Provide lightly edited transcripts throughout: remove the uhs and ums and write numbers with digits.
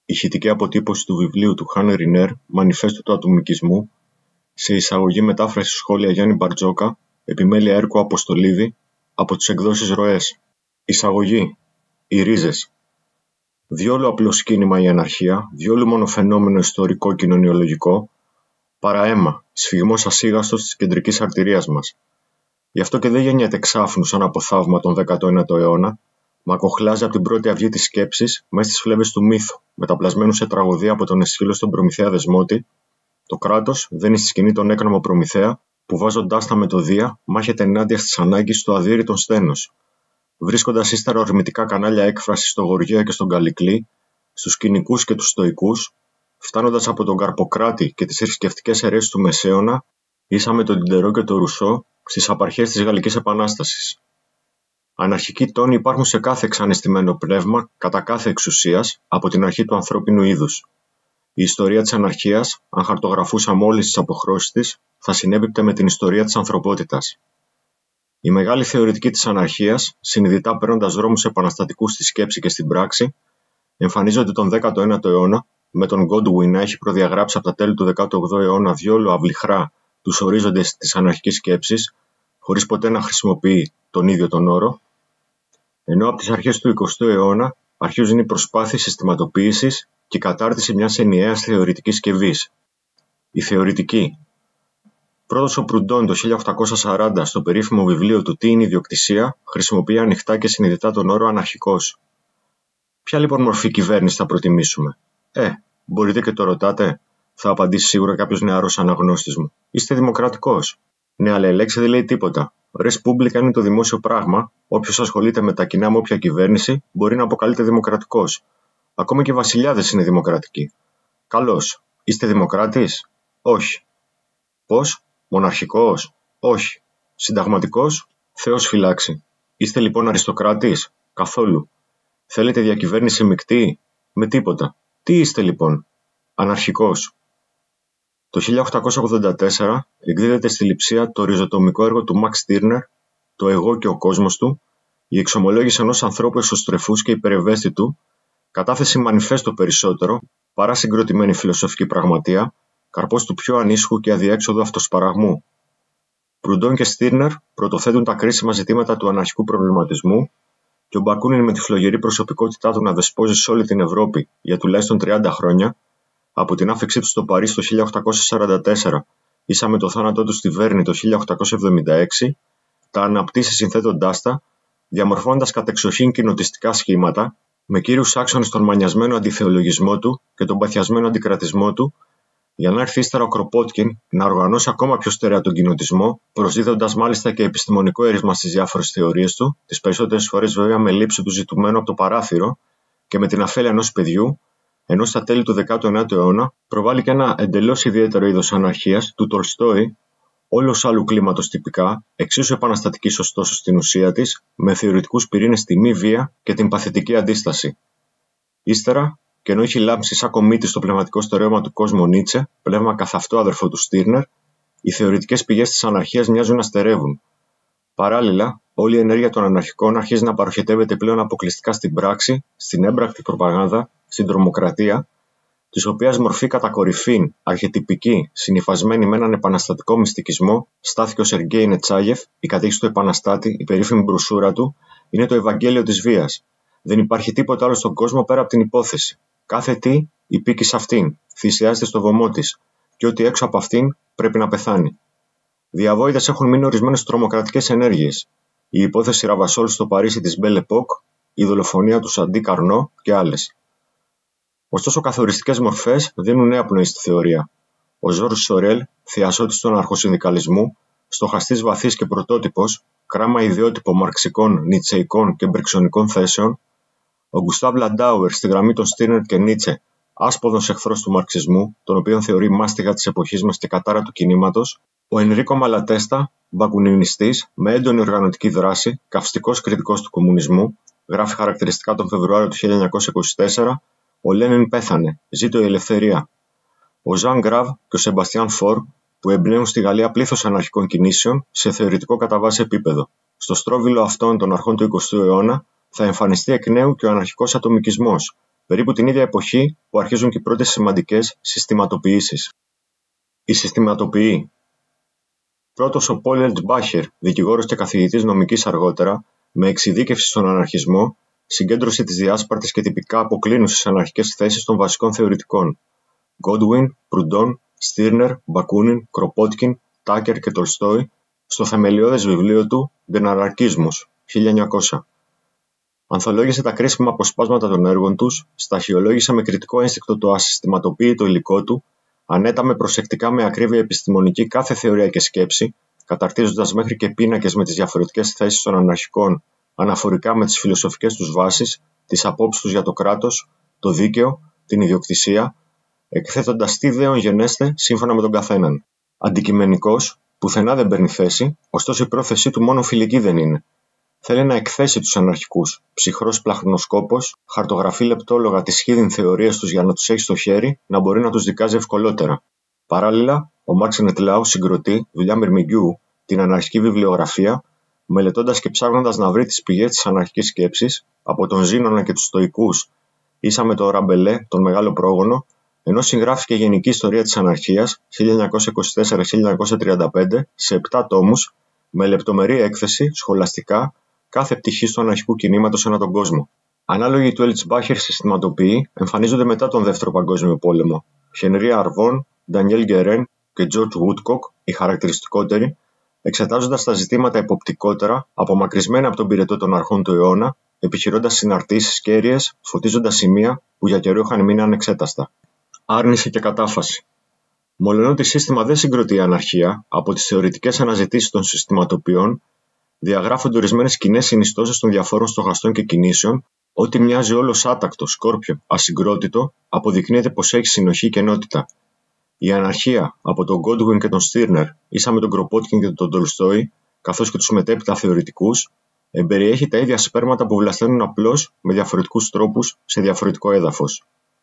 ηχητική αποτύπωση του βιβλίου του Χάνερ Ρινέρ «Μανιφέστο του Ατομικισμού», σε εισαγωγή μετάφραση σχόλια Γιάννη Μπαρτζόκα, επιμέλεια Έρκο Αποστολίδη, από τις εκδόσεις Ροές. Εισαγωγή. Οι ρίζες. Διόλου απλό σκήνημα η αναρχία, διόλου μόνο φαινόμενο ιστορικό-κοινωνιολογικό, παρά αίμα, σφιγμός ασίγαστος της κεντρικής αρτηρίας μας. Γι' αυτό και δεν γεννιέται εξάφνου σαν από θαύμα τον 19ο αιώνα, μα κοχλάζει από την πρώτη αυγή της σκέψης μέσα στις φλέβες του μύθου, μεταπλασμένου σε τραγωδία από τον Αισχύλο στον Προμηθέα Δεσμότη. Το κράτος δένει στη σκηνή τον έκνομο Προμηθέα, που βάζοντάς τα μετοδεία μάχεται ενάντια στις ανάγκες του αδύρυτον στένος. Βρίσκοντας ύστερα ορμητικά κανάλια έκφρασης στο Γοργέα και στον Καλικλή, στους κοινικούς και τους στοικούς, φτάνοντας από τον Καρποκράτη και τις θρησκευτικές αιρέσεις του Μεσαίωνα, ίσα με τον Τιντερό και τον Ρουσό στις απαρχές της Γαλλικής Επανάστασης. Αναρχικοί τόνοι υπάρχουν σε κάθε εξαναισθημένο πνεύμα, κατά κάθε εξουσίας, από την αρχή του ανθρώπινου είδους. Η ιστορία της αναρχίας, αν χαρτογραφούσαμε όλες τις αποχρώσεις της, θα συνέπιπτε με την ιστορία της ανθρωπότητας. Οι μεγάλοι θεωρητικοί της αναρχίας, συνειδητά παίρνοντας δρόμους επαναστατικούς στη σκέψη και στην πράξη, εμφανίζονται τον 19ο αιώνα, με τον Godwin να έχει προδιαγράψει από τα τέλη του 18ου αιώνα διόλου αυλιχρά τους ορίζοντες της αναρχικής σκέψης, χωρίς ποτέ να χρησιμοποιεί τον ίδιο τον όρο, ενώ από τις αρχές του 20ου αιώνα αρχίζουν οι προσπάθειες συστηματοποίησης και κατάρτιση μιας ενιαίας θεωρητικής σκευής. Η θεωρητική. Πρώτος ο Προυντών το 1840 στο περίφημο βιβλίο του «Τι είναι η ιδιοκτησία» χρησιμοποιεί ανοιχτά και συνειδητά τον όρο αναρχικός. Ποια λοιπόν μορφή κυβέρνηση θα προτιμήσουμε? Μπορείτε και το ρωτάτε, θα απαντήσει σίγουρα κάποιος νεαρός αναγνώστης μου. Είστε δημοκρατικός. Ναι, αλλά η λέξη δεν λέει τίποτα. Ρες πούμπλικα είναι το δημόσιο πράγμα. Όποιος ασχολείται με τα κοινά με όποια κυβέρνηση μπορεί να αποκαλείται δημοκρατικός. Ακόμα και οι βασιλιάδες είναι δημοκρατικοί. Καλώς. Είστε δημοκράτης? Όχι. Πώς? Μοναρχικός? Όχι. Συνταγματικός? Θεός φυλάξει. Είστε λοιπόν αριστοκράτης? Καθόλου. Θέλετε διακυβέρνηση μεικτή? Με τίποτα. Τι είστε λοιπόν? Αναρχικός. Το 1884 εκδίδεται στη Λειψία το ριζοτομικό έργο του Μαξ Στίρνερ, «Το εγώ και ο κόσμος του», η εξομολόγηση ενός ανθρώπου εσωστρεφούς και υπερευαίσθητου, κατάθεση μανιφέστο περισσότερο, παρά συγκροτημένη φιλοσοφική πραγματεία, καρπός του πιο ανήσυχου και αδιέξοδου αυτοσπαραγμού. Προυντών και Στίρνερ πρωτοθέτουν τα κρίσιμα ζητήματα του αναρχικού προβληματισμού, και ο Μπακούνιν με τη φλογερή προσωπικότητά του να δεσπόζει σε όλη την Ευρώπη για τουλάχιστον 30 χρόνια, από την άφηξή του στο Παρίσι το 1844 ίσα με το θάνατό του στη Βέρνη το 1876, τα αναπτύσσει συνθέτοντάς τα, διαμορφώνοντας κατεξοχήν κοινοτιστικά σχήματα, με κύριους άξονες τον μανιασμένο αντιθεολογισμό του και τον παθιασμένο αντικρατισμό του, για να έρθει ύστερα ο Κροπότκιν να οργανώσει ακόμα πιο στερεά τον κοινοτισμό, προσδίδοντας μάλιστα και επιστημονικό έρισμα στις διάφορες θεωρίες του, τις περισσότερες φορές βέβαια με λήψη του ζητουμένου από το παράθυρο και με την αφέλεια ενός παιδιού, ενώ στα τέλη του 19ου αιώνα προβάλλει και ένα εντελώς ιδιαίτερο είδος αναρχίας του Τολστόη, όλος άλλου κλίματος τυπικά, εξίσου επαναστατική ωστόσο στην ουσία της, με θεωρητικούς πυρήνες τη μη βία και την παθητική αντίσταση. Ύστερα, και ενώ έχει λάμψει σαν κομίτη στο πνευματικό στερέωμα του κόσμου Νίτσε, πνεύμα καθ' αυτό αδερφό του Στίρνερ, οι θεωρητικές πηγές της αναρχίας μοιάζουν να στερεύουν. Παράλληλα, όλη η ενέργεια των αναρχικών αρχίζει να παροχετεύεται πλέον αποκλειστικά στην πράξη, στην έμπρακτη προπαγάνδα, στην τρομοκρατία, της οποίας μορφή κατά κορυφήν, αρχετυπική, συνυφασμένη με έναν επαναστατικό μυστικισμό, στάθηκε ο Σεργέι Νετσάγεφ, η κατήχηση του επαναστάτη, η περίφημη μπρουσούρα του, είναι το Ευαγγέλιο της βίας. Δεν υπάρχει τίποτα άλλο στον κόσμο πέρα από την υπόθεση. Κάθε τι υπήκει σε αυτήν, θυσιάζεται στο βωμό της, και ό,τι έξω από αυτήν πρέπει να πεθάνει. Διαβόητες έχουν μείνει ορισμένες τρομοκρατικές ενέργειες. Η υπόθεση Ραβασόλ στο Παρίσι της Belle Époque, η δολοφονία του Σαντί Καρνό και άλλες. Ωστόσο, καθοριστικές μορφές δίνουν νέα πνοή στη θεωρία. Ο Ζορζ Σορέλ, θειασότης του αναρχοσυνδικαλισμού, στοχαστής βαθύς και πρωτότυπος, κράμα ιδιότυπο μαρξικών, νιτσεϊκών και μπριξονικών θέσεων, ο Γκουστάβ Λαντάουερ στη γραμμή των Στίρνερ και Νίτσε, άσποδος εχθρός του μαρξισμού, τον οποίον θεωρεί μάστιγα της εποχής μας και κατάρα του κινήματος, ο Ενρίκο Μαλατέστα, μπακουνινιστής, με έντονη οργανωτική δράση, καυστικός κριτικός του κομμουνισμού, γράφει χαρακτηριστικά τον Φεβρουάριο του 1924, ο Λένιν πέθανε, ζήτω η ελευθερία. Ο Ζαν Γκραβ και ο Σεμπαστιάν Φορ, που εμπνέουν στη Γαλλία πλήθος αναρχικών κινήσεων σε θεωρητικό κατά βάση επίπεδο. Στο στρόβιλο αυτών των αρχών του 20ου αιώνα θα εμφανιστεί εκ νέου και ο αναρχικός ατομικισμός, περίπου την ίδια εποχή που αρχίζουν και οι πρώτες σημαντικές συστηματοποιήσεις. Οι συστηματοποιοί. Πρώτος ο Πολ Ελτσμπάχερ, δικηγόρος και καθηγητής νομικής αργότερα, με εξειδίκευση στον αναρχισμό, συγκέντρωσε τις διάσπαρτες και τυπικά αποκλίνουσες αναρχικές θέσεις των βασικών θεωρητικών Godwin, Proudhon, Stirner, Bakunin, Kropotkin, Tucker και Tolstoy στο θεμελιώδες βιβλίο του «Den Anarchismus» 1900. Ανθολόγησε τα κρίσιμα αποσπάσματα των έργων τους, σταχυολόγησε με κριτικό ένστικτο το ασυστηματοποίητο υλικό του, ανέταμε προσεκτικά με ακρίβεια επιστημονική κάθε θεωρία και σκέψη, καταρτίζοντας μέχρι και πίνακες με τις διαφορετικές θέσεις των αναρχικών αναφορικά με τις φιλοσοφικές τους βάσεις, τις απόψεις τους για το κράτος, το δίκαιο, την ιδιοκτησία, εκθέτοντας τι δέον γενέστε σύμφωνα με τον καθέναν. Αντικειμενικός, πουθενά δεν παίρνει θέση, ωστόσο η πρόθεσή του μόνο φιλική δεν είναι. Θέλει να εκθέσει τους αναρχικούς, ψυχρός πλαχνοσκόπος, χαρτογραφεί λεπτόλογα τις χίδιν θεωρίες τους για να τους έχει στο χέρι, να μπορεί να τους δικάζει ευκολότερα. Παράλληλα, ο Μάξ Νετλάου συγκροτεί, δουλειά μυρμηγκιού, την αναρχική βιβλιογραφία, μελετώντας και ψάχνοντας να βρει τις πηγές της αναρχικής σκέψης, από τον Ζήνωνα και τους Στοικούς, ίσα με τον Ραμπελέ, τον μεγάλο πρόγονο, ενώ συγγράφει και γενική ιστορία της αναρχίας 1924-1935 σε 7 τόμους, με λεπτομερή έκθεση, σχολαστικά, κάθε πτυχή του αναρχικού κινήματος ανά τον κόσμο. Ανάλογοι του Ελτσμπάχερ συστηματοποιοί εμφανίζονται μετά τον Δεύτερο Παγκόσμιο Πόλεμο. Χενρί Αρβόν, Ντανιέλ Γκερέν και Τζορτζ Βούτκοκ, οι χαρακτηριστικότεροι, εξετάζοντας τα ζητήματα υποπτικότερα, απομακρυσμένα από τον πυρετό των αρχών του αιώνα, επιχειρώντας συναρτήσεις κέρυες, φωτίζοντας σημεία που για καιρό είχαν μείνει ανεξέταστα. Άρνηση και κατάφαση. Μολονότι σύστημα δεν συγκροτεί η αναρχία, από τις θεωρητικές αναζητήσεις των συστηματοποιών, διαγράφονται ορισμένες κοινές συνιστώσεις των διαφόρων στοχαστών και κινήσεων, ό,τι μοιάζει όλος άτακτο, σκόρπιο, ασυγκρότητο, αποδεικνύεται πως έχει συνοχή και ενότητα. Η αναρχία από τον Godwin και τον Stirner, ίσα με τον Kropotkin και τον Tolstoy, καθώς και τους μετέπειτα θεωρητικούς, εμπεριέχει τα ίδια σπέρματα που βλασταίνουν απλώς με διαφορετικούς τρόπους σε διαφορετικό έδαφος.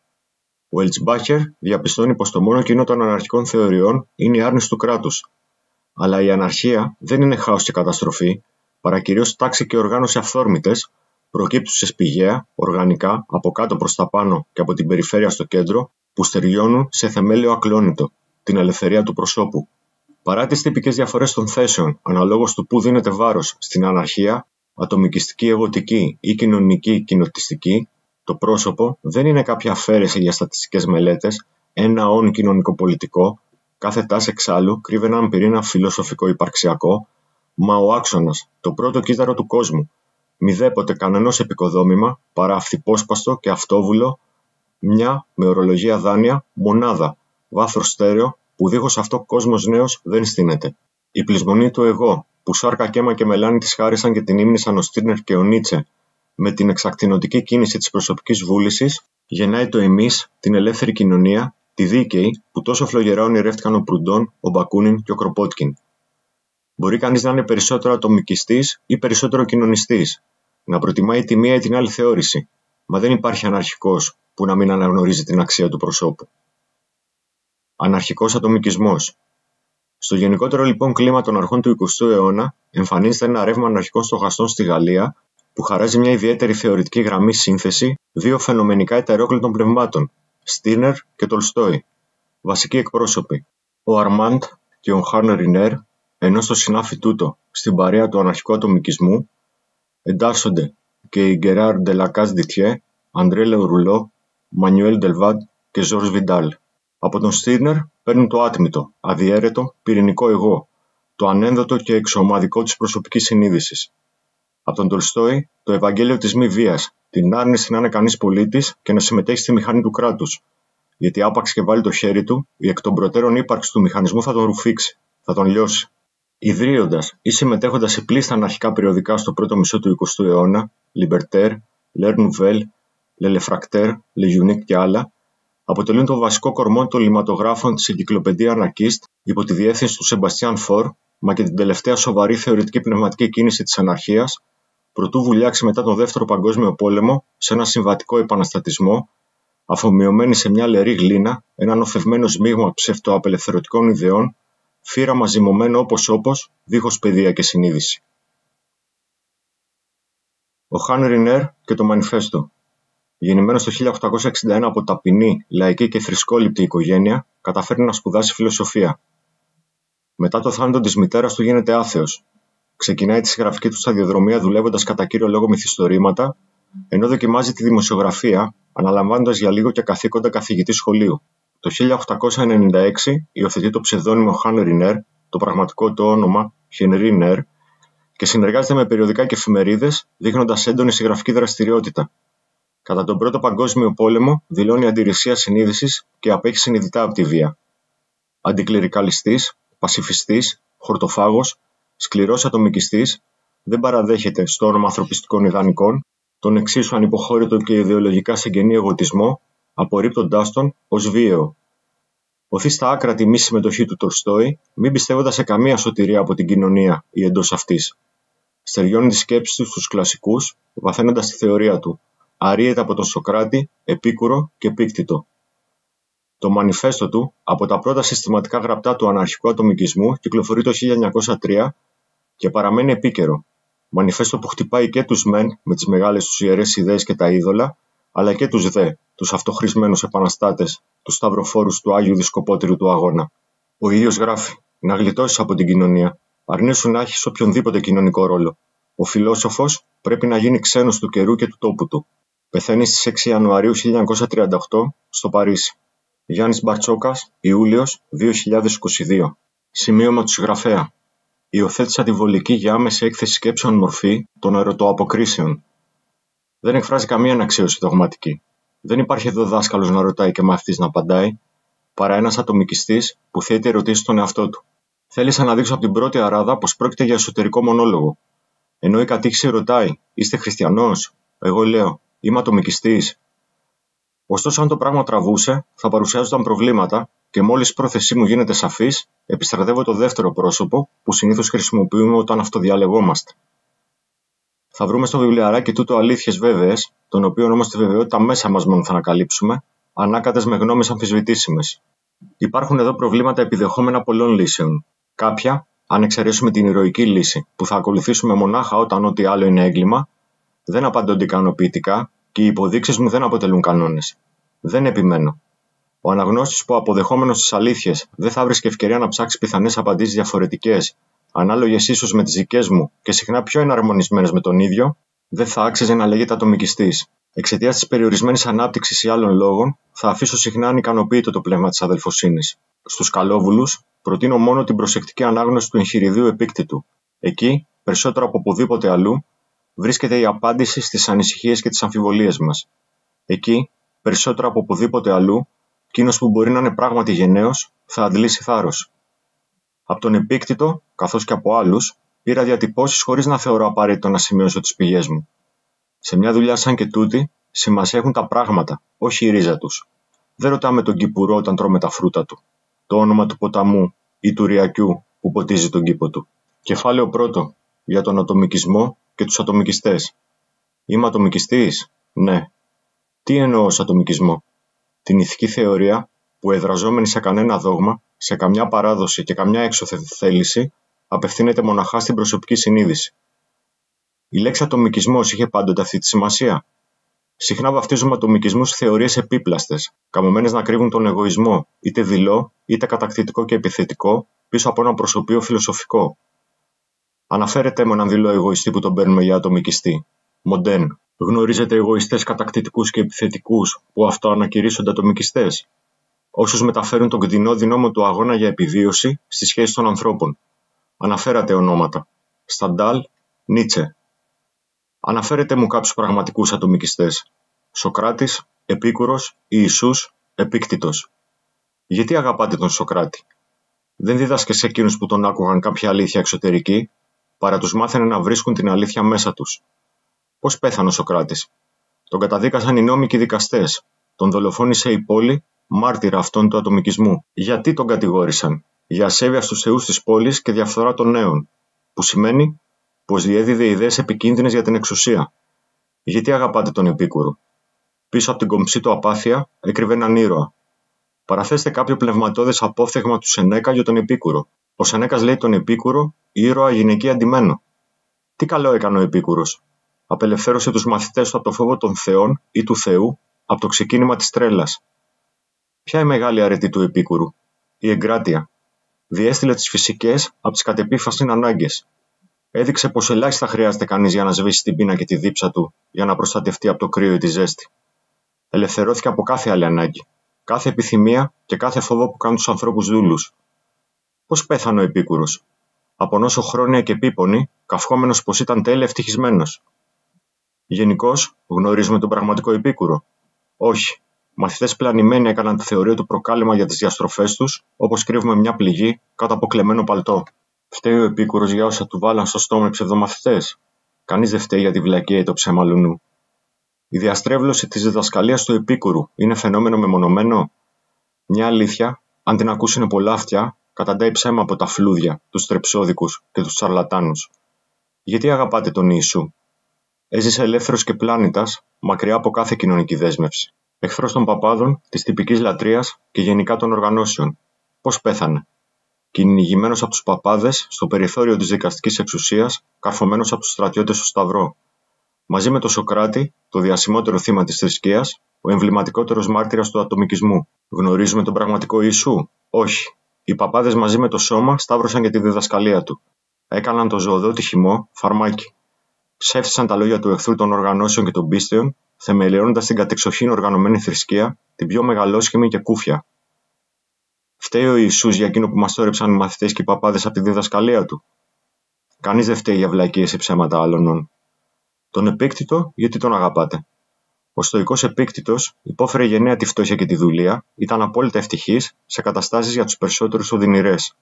Ο Ελτσμπάχερ διαπιστώνει πως το μόνο κοινό των αναρχικών θεωριών είναι η άρνηση του κράτους. Αλλά η αναρχία δεν είναι χάος και καταστροφή, παρά κυρίως τάξη και οργάνωση αυθόρμητες, προκύπτουσες πηγαία, οργανικά, από κάτω προς τα πάνω και από την περιφέρεια στο κέντρο, που στεριώνουν σε θεμέλιο ακλόνητο, την ελευθερία του προσώπου. Παρά τις τυπικές διαφορές των θέσεων, αναλόγως του που δίνεται βάρος στην αναρχία, ατομικιστική, εγωτική ή κοινωνική, κοινοτιστική, το πρόσωπο δεν είναι κάποια αφαίρεση για στατιστικές μελέτες, ένα όν κοινωνικοπολιτικό, κάθε τάση εξάλλου κρύβει έναν πυρήνα φιλοσοφικό-υπαρξιακό, μα ο άξονας, το πρώτο κύτταρο του κόσμου, μη δέποτε κανενός επικοδόμημα παρά αυθυπόσπαστο και αυτόβουλο, μια, με ορολογία δάνεια, μονάδα, βάθος στέρεο, που δίχως αυτό κόσμος νέος δεν στείνεται. Η πλεισμονή του εγώ, που σάρκα και αίμα και μελάνι της χάρισαν και την ύμνησαν ο Στίρνερ και ο Νίτσε, με την εξακτηνωτική κίνηση της προσωπικής βούλησης, γεννάει το εμείς, την ελεύθερη κοινωνία, τη δίκαιη, που τόσο φλογερά ονειρεύτηκαν ο Προυντόν, ο Μπακούνιν και ο Κροπότκιν. Μπορεί κανείς να είναι περισσότερο ατομικιστής ή περισσότερο κοινωνιστής, να προτιμάει τη μία ή την άλλη θεώρηση, μα δεν υπάρχει αναρχικός που να μην αναγνωρίζει την αξία του προσώπου. Αναρχικός ατομικισμός. Στο γενικότερο λοιπόν κλίμα των αρχών του 20ου αιώνα, εμφανίζεται ένα ρεύμα αναρχικών στοχαστών στη Γαλλία, που χαράζει μια ιδιαίτερη θεωρητική γραμμή σύνθεση δύο φαινομενικά ετερόκλητων πνευμάτων, Στίνερ και Τολστόι, βασικοί εκπρόσωποι. Ο Αρμάντ και ο Χάνερ Ρινέρ, ενώ στο συνάφι τούτο, στην παρέα του αναρχικού ατομικισμού, εντάσσονται και οι Γκεράρ Ντελακάζ Ντιτιέ, Αντρέ Λεουρουλό, Μανιουέλ Ντελβάντ και Ζορζ Βιντάλ. Από τον Στίνερ παίρνουν το άτμητο, αδιέρετο, πυρηνικό εγώ, το ανένδοτο και εξωομαδικό της προσωπικής συνείδησης. Από τον Τολστόι, το Ευαγγέλιο της μη βίας, την άρνηση να είναι κανείς πολίτης και να συμμετέχει στη μηχανή του κράτους. Γιατί άπαξ και βάλει το χέρι του, η εκ των προτέρων ύπαρξη του μηχανισμού θα τον ρουφήξει, θα τον λιώσει. Ιδρύοντας ή συμμετέχοντας σε πλήστα αναρχικά περιοδικά στο πρώτο μισό του 20ου αιώνα, Libertaire, L'Heure Nouvelle, Le Fracteur, Le Unique και άλλα, αποτελούν το βασικό κορμό των λιματογράφων της Εγκυκλοπαιδεία Αναρκίστ υπό τη διεύθυνση του Σεμπαστιάν Φορ, μα και την τελευταία σοβαρή θεωρητική πνευματική κίνηση της αναρχίας, προτού βουλιάξει μετά τον Δεύτερο Παγκόσμιο Πόλεμο σε ένα συμβατικό επαναστατισμό, αφομοιωμένη σε μια λερή γλίνα, έναν οφευμένο σμίγμα ψευτοαπελευθερωτικών ιδεών, φύραμα ζυμωμένο όπως, δίχως παιδεία και συνείδηση. Ο Χάν Ρινέρ και το Μανιφέστο. Γεννημένος το 1861 από ταπεινή, λαϊκή και θρησκόληπτη οικογένεια, καταφέρνει να σπουδάσει φιλοσοφία. Μετά το θάνατο της μητέρας του γίνεται άθεος. Ξεκινάει τη συγγραφική του σταδιοδρομία δουλεύοντας κατά κύριο λόγο μυθιστορήματα, ενώ δοκιμάζει τη δημοσιογραφία, αναλαμβάνοντας για λίγο και καθήκοντα καθηγητή σχολείου. Το 1896 υιοθετεί το ψευδώνυμο Henry Nair, το πραγματικό του όνομα Henry Nair, και συνεργάζεται με περιοδικά και εφημερίδες, δείχνοντας έντονη συγγραφική δραστηριότητα. Κατά τον Πρώτο Παγκόσμιο Πόλεμο δηλώνει αντιρρησία συνείδησης και απέχει συνειδητά από τη βία. Αντικληρικαλιστής, πασιφιστής, χορτοφάγος, σκληρός ατομικιστής, δεν παραδέχεται στο όνομα ανθρωπιστικών ιδανικών τον εξίσου ανυποχώρητο και ιδεολογικά συγγενή εγωτισμό, απορρίπτοντάς τον ως βίαιο. Οθεί στα άκρα τη μη συμμετοχή του Τολστόη, μην πιστεύοντας σε καμία σωτηρία από την κοινωνία ή εντός αυτής. Στεριώνει τις σκέψεις του στους κλασικούς, βαθαίνοντας τη θεωρία του. Αρρύεται από τον Σωκράτη, Επίκουρο και Επίκτητο. Το μανιφέστο του, από τα πρώτα συστηματικά γραπτά του αναρχικού ατομικισμού, κυκλοφορεί το 1903 και παραμένει επίκαιρο. Μανιφέστο που χτυπάει και τους μεν με τις μεγάλες τους ιερές ιδέες και τα είδωλα, αλλά και τους δε, τους αυτοχρησμένους επαναστάτες, τους σταυροφόρους του Άγιου Δισκοπότηρου του αγώνα. Ο ίδιος γράφει: να γλιτώσεις από την κοινωνία, αρνήσου να έχεις οποιονδήποτε κοινωνικό ρόλο. Ο φιλόσοφος πρέπει να γίνει ξένος του καιρού και του τόπου του. Πεθαίνει στις 6 Ιανουαρίου 1938 στο Παρίσι. Γιάννης Μπαρτσόκας, Ιούλιος 2022. Σημείωμα του συγγραφέα. Υιοθέτησα τη βολική για άμεση έκθεση σκέψεων μορφή των ερωτοαποκρίσεων. Δεν εκφράζει καμία αναξίωση δογματική. Δεν υπάρχει εδώ δάσκαλος να ρωτάει και μαθητής να απαντάει, παρά ένας ατομικιστής που θέτει ερωτήσεις στον εαυτό του. Θέλησα να δείξω από την πρώτη αράδα πως πρόκειται για εσωτερικό μονόλογο. Ενώ η κατήχηση ρωτάει: είστε χριστιανός? Εγώ λέω: είμαι ατομικιστής. Ωστόσο, αν το πράγμα τραβούσε, θα παρουσιάζονταν προβλήματα και μόλις η πρόθεσή μου γίνεται σαφής, επιστρατεύω το δεύτερο πρόσωπο που συνήθως χρησιμοποιούμε όταν αυτοδιαλεγόμαστε. Θα βρούμε στο βιβλιαράκι τούτο αλήθειες βέβαιες, των οποίων όμως τη βεβαιότητα μέσα μας μόνο θα ανακαλύψουμε, ανάκατες με γνώμες αμφισβητήσιμες. Υπάρχουν εδώ προβλήματα επιδεχόμενα πολλών λύσεων. Κάποια, αν εξαιρέσουμε την ηρωική λύση, που θα ακολουθήσουμε μονάχα όταν ό,τι άλλο είναι έγκλημα, δεν απαντώνται ικανοποιητικά και οι υποδείξεις μου δεν αποτελούν κανόνες. Δεν επιμένω. Ο αναγνώστης που αποδεχόμενος τις αλήθειες δεν θα βρίσκει ευκαιρία να ψάξει πιθανές απαντήσεις διαφορετικές, ανάλογες ίσως με τις δικές μου και συχνά πιο εναρμονισμένες με τον ίδιο, δεν θα άξιζε να λέγεται ατομικιστής. Εξαιτίας της περιορισμένης ανάπτυξης ή άλλων λόγων, θα αφήσω συχνά ανικανοποιητό το πνεύμα της αδελφοσύνης. Στους καλόβουλους, προτείνω μόνο την προσεκτική ανάγνωση του εγχειριδίου Επίκτητου. Εκεί, περισσότερο από οπουδήποτε αλλού, βρίσκεται η απάντηση στις ανησυχίες και τις αμφιβολίες μας. Εκεί, περισσότερο από οπουδήποτε αλλού, εκείνος που μπορεί να είναι πράγματι γενναίος, θα αντλήσει θάρρος. Από τον Επίκτητο, καθώς και από άλλους, πήρα διατυπώσεις χωρίς να θεωρώ απαραίτητο να σημειώσω τις πηγές μου. Σε μια δουλειά σαν και τούτη, σημασία έχουν τα πράγματα, όχι η ρίζα τους. Δεν ρωτάμε τον κυπουρό όταν τρώμε τα φρούτα του, το όνομα του ποταμού ή του ριακιού που ποτίζει τον κήπο του. Κεφάλαιο 1. Για τον ατομικισμό και τους ατομικιστές. Είμαι ατομικιστής? Ναι. Τι εννοώ ως ατομικισμό? Την ηθική θεωρία που, εδραζόμενη σε κανένα δόγμα, σε καμιά παράδοση και καμιά έξωθεν θέληση, απευθύνεται μοναχά στην προσωπική συνείδηση. Η λέξη ατομικισμός είχε πάντοτε αυτή τη σημασία. Συχνά βαφτίζουμε ατομικισμούς θεωρίες επίπλαστες, καμωμένες να κρύβουν τον εγωισμό, είτε δειλό, είτε κατακτητικό και επιθετικό, πίσω από ένα προσωπείο φιλοσοφικό. Αναφέρετε με έναν δειλό εγωιστή που τον παίρνουμε για ατομικιστή. Μοντέν. Γνωρίζετε εγωιστές κατακτητικούς και επιθετικούς που αυτοανακηρύσσονται ατομικιστές? Όσους μεταφέρουν τον κτηνόδη νόμο του αγώνα για επιβίωση στις σχέσεις των ανθρώπων. Αναφέρατε ονόματα. Σταντάλ, Νίτσε. Αναφέρετε μου κάποιους πραγματικούς ατομικιστές. Σωκράτης, Επίκουρος, Ιησούς, Επίκτητος. Γιατί αγαπάτε τον Σωκράτη? Δεν δίδασκε σε εκείνους που τον άκουγαν κάποια αλήθεια εξωτερική, παρά τους μάθαινε να βρίσκουν την αλήθεια μέσα τους. Πώς πέθανε ο Σωκράτης? Τον καταδίκασαν οι νόμοι και οι δικαστές. Τον δολοφόνησε η πόλη, μάρτυρα αυτών του ατομικισμού. Γιατί τον κατηγόρησαν? Για ασέβεια στους θεούς της πόλης και διαφθορά των νέων, που σημαίνει πως διέδιδε ιδέες επικίνδυνες για την εξουσία. Γιατί αγαπάτε τον Επίκουρο? Πίσω από την κομψή του απάθεια έκρυβε έναν ήρωα. Παραθέστε κάποιο πνευματώδες απόφθεγμα του Σενέκα για τον Επίκουρο. Ο Σενέκας λέει τον Επίκουρο ήρωα γυναικεία αντιμένο. Τι καλό έκανε ο Επίκουρος? Απελευθέρωσε τους μαθητές του από το φόβο των θεών ή του Θεού, από το ξεκίνημα της τρέλας. Ποια η μεγάλη αρετή του Επίκουρου? Η εγκράτεια. Διέστειλε τις φυσικές από τις κατεπίφασιν ανάγκες. Έδειξε πως ελάχιστα χρειάζεται κανείς για να σβήσει την πείνα και τη δίψα του, για να προστατευτεί από το κρύο ή τη ζέστη. Ελευθερώθηκε από κάθε άλλη ανάγκη, κάθε επιθυμία και κάθε φόβο που κάνουν τους ανθρώπους δούλους. Πώς πέθανε ο Επίκουρος? Από νόσο χρόνια και επίπονη, καυχόμενος πως ήταν τέλεια ευτυχισμένος. Γενικώς, γνωρίζουμε τον πραγματικό Επίκουρο? Όχι. Μαθητές πλανημένοι έκαναν τη θεωρία του προκάλεμα για τις διαστροφές τους, όπως κρύβουμε μια πληγή κάτω από κλεμμένο παλτό. Φταίει ο Επίκουρος για όσα του βάλαν στο στόμα οι ψευδομαθητές? Κανείς δεν φταίει για τη βλακεία ή το ψέμα λουνού. Η διαστρέβλωση της διδασκαλίας του Επίκουρου είναι φαινόμενο μεμονωμένο? Μια αλήθεια, αν την ακούσουν πολλά αυτιά, καταντάει ψέμα από τα φλούδια, τους τρεψόδικους και τους τσαρλατάνους. Γιατί αγαπάτε τον Ιησού? Έζησε ελεύθερος και πλάνητας, μακριά από κάθε κοινωνική δέσμευση. Εχθρός των παπάδων, της τυπικής λατρείας και γενικά των οργανώσεων. Πώς πέθανε? Κυνηγημένος από τους παπάδες, στο περιθώριο της δικαστικής εξουσίας, καρφωμένος από τους στρατιώτες στο Σταυρό. Μαζί με τον Σωκράτη, το διασημότερο θύμα της θρησκείας, ο εμβληματικότερος μάρτυρας του ατομικισμού. Γνωρίζουμε τον πραγματικό Ιησού? Όχι. Οι παπάδες μαζί με το σώμα σταύρωσαν για τη διδασκαλία του. Έκαναν το ζωοδότη χυμό φαρμάκι. Ψεύτησαν τα λόγια του εχθρού των οργανώσεων και των πίστεων, θεμελιώνοντας την κατεξοχήν οργανωμένη θρησκεία, την πιο μεγαλόσχημη και κούφια. Φταίει ο Ιησούς για εκείνο που μας τόρεψαν οι μαθητές και οι παπάδες από τη διδασκαλία του? Κανείς δεν φταίει για βλακείες ή ψέματα άλλων. Τον Επίκτητο, γιατί τον αγαπάτε? Ο στοικός Επίκτητος υπόφερε γενναία τη φτώχεια και τη δουλεία, ήταν απόλυτα ευτυχής σε καταστάσεις για τους περισσότερους οδυνηρές.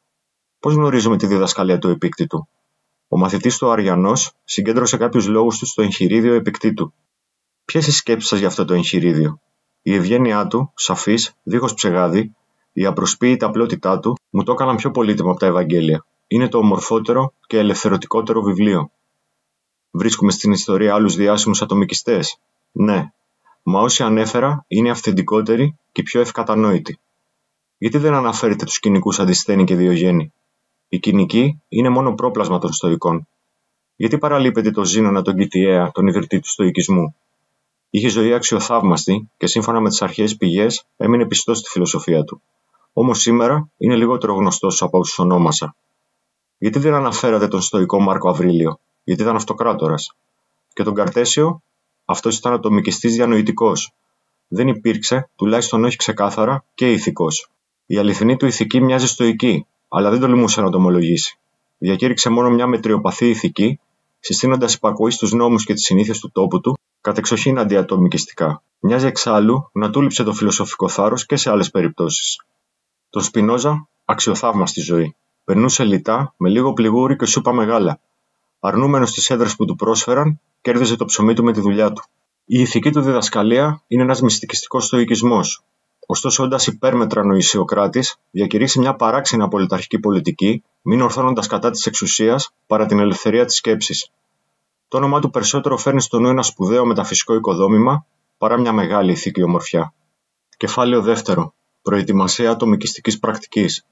Πώς γνωρίζουμε τη διδασκαλία του Επίκτητου? Ο μαθητής του Αριανός συγκέντρωσε κάποιους λόγους του στο εγχειρίδιο Επικτήτου. Ποιες οι σκέψεις σας για αυτό το εγχειρίδιο? Η ευγένειά του, σαφής, δίχως ψεγάδι, η απροσποίητη απλότητά του μου το έκαναν πιο πολύτιμο από τα Ευαγγέλια. Είναι το ομορφότερο και ελευθερωτικότερο βιβλίο. Βρίσκουμε στην ιστορία άλλους διάσημους ατομικιστές? Ναι. Μα όσοι ανέφερα είναι αυθεντικότεροι και πιο ευκατανόητοι. Γιατί δεν αναφέρετε τους κοινικούς Αντισθένη και Διογέννη? Η κοινική είναι μόνο πρόπλασμα των Στοικών. Γιατί παραλείπετε το Ζήνωνα τον Κητιαία, τον ιδρυτή του Στοικισμού? Είχε ζωή αξιοθαύμαστη και σύμφωνα με τις αρχαίες πηγές έμεινε πιστός στη φιλοσοφία του. Όμως σήμερα είναι λιγότερο γνωστός από όσους ονόμασα. Γιατί δεν αναφέρατε τον Στοικό Μάρκο Αβρίλιο? Γιατί ήταν αυτοκράτορας. Και τον Καρτέσιο? Αυτός ήταν ατομικιστής διανοητικός. Δεν υπήρξε, τουλάχιστον όχι ξεκάθαρα, και ηθικός. Η αληθινή του ηθική μοιάζει στοική, αλλά δεν τολμούσε να το ομολογήσει. Διακήρυξε μόνο μια μετριοπαθή ηθική, συστήνοντας υπακοή στους νόμους και τις συνήθειες του τόπου του, κατεξοχήν αντιατομικιστικά. Μοιάζει εξάλλου να τούληψε το φιλοσοφικό θάρρος και σε άλλες περιπτώσεις. Τον Σπινόζα, αξιοθαύμαστη ζωή. Περνούσε λιτά, με λίγο πληγούρι και σούπα μεγάλα. Αρνούμενος τις έδρες που του πρόσφεραν, κέρδιζε το ψωμί του με τη δουλειά του. Η ηθική του διδασκαλία είναι ένας μυστικιστικός στοικισμός. Ωστόσο, όντας υπέρμετρα νοησιοκράτης, διακηρύξει μια παράξενη απολυταρχική πολιτική, μην ορθώνοντας κατά της εξουσίας παρά την ελευθερία της σκέψης. Το όνομά του περισσότερο φέρνει στο νου ένα σπουδαίο μεταφυσικό οικοδόμημα παρά μια μεγάλη ηθική ομορφιά. Κεφάλαιο δεύτερο. Προετοιμασία ατομικιστικής πρακτικής.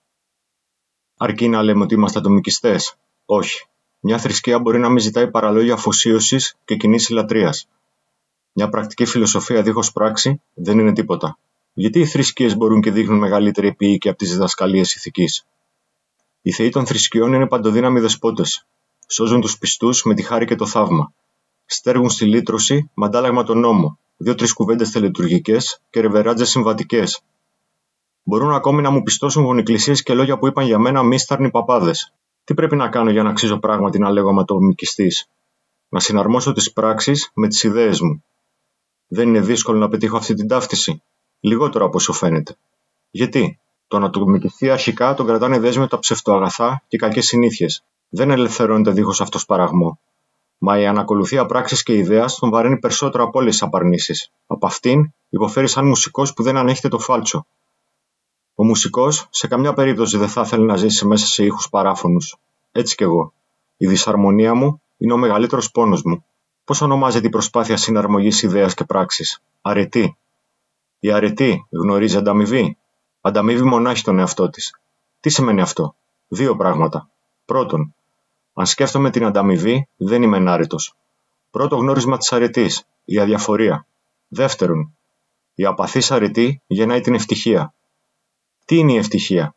Αρκεί να λέμε ότι είμαστε ατομικιστές? Όχι. Μια θρησκεία μπορεί να μην ζητάει παραλόγια αφοσίωσης και κοινής λατρείας. Μια πρακτική φιλοσοφία δίχως πράξη δεν είναι τίποτα. Γιατί οι θρησκείες μπορούν και δείχνουν μεγαλύτερη επίοικια από τις διδασκαλίες ηθικής? Οι θεοί των θρησκειών είναι παντοδύναμοι δεσπότες. Σώζουν τους πιστούς με τη χάρη και το θαύμα. Στέργουν στη λύτρωση με αντάλλαγμα τον νόμο, 2-3 κουβέντες τελετουργικές και ρεβεράτζες συμβατικές. Μπορούν ακόμη να μου πιστώσουν γονικλησίες και λόγια που είπαν για μένα μίσταρνοι παπάδες. Τι πρέπει να κάνω για να αξίζω πράγματι να λέγομαι ατομικιστής? Να συναρμόσω τις πράξεις με τις ιδέες μου. Δεν είναι δύσκολο να πετύχω αυτή την ταύτιση? Λιγότερο από όσο φαίνεται. Γιατί? Τον ατομικιστή αρχικά τον κρατάνε δέσμευτα ψευτοαγαθά και κακές συνήθειες. Δεν ελευθερώνεται δίχως αυτός παραγμό. Μα η ανακολουθία πράξης και ιδέας τον βαραίνει περισσότερο από όλες τις απαρνήσεις. Από αυτήν υποφέρει σαν μουσικός που δεν ανέχεται το φάλτσο. Ο μουσικός σε καμιά περίπτωση δεν θα ήθελε να ζήσει μέσα σε ήχους παράφωνους. Έτσι κι εγώ. Η δυσαρμονία μου είναι ο μεγαλύτερος πόνος μου. Πώς ονομάζεται η προσπάθεια συναρμογής ιδέας και πράξης? Αρετή. Η αρετή γνωρίζει ανταμοιβή? Ανταμοιβεί μονάχη τον εαυτό της. Τι σημαίνει αυτό? 2 πράγματα. Πρώτον, αν σκέφτομαι την ανταμοιβή, δεν είμαι ενάρετος. Πρώτο γνώρισμα της αρετής, η αδιαφορία. Δεύτερον, η απαθής αρετή γεννάει την ευτυχία. Τι είναι η ευτυχία?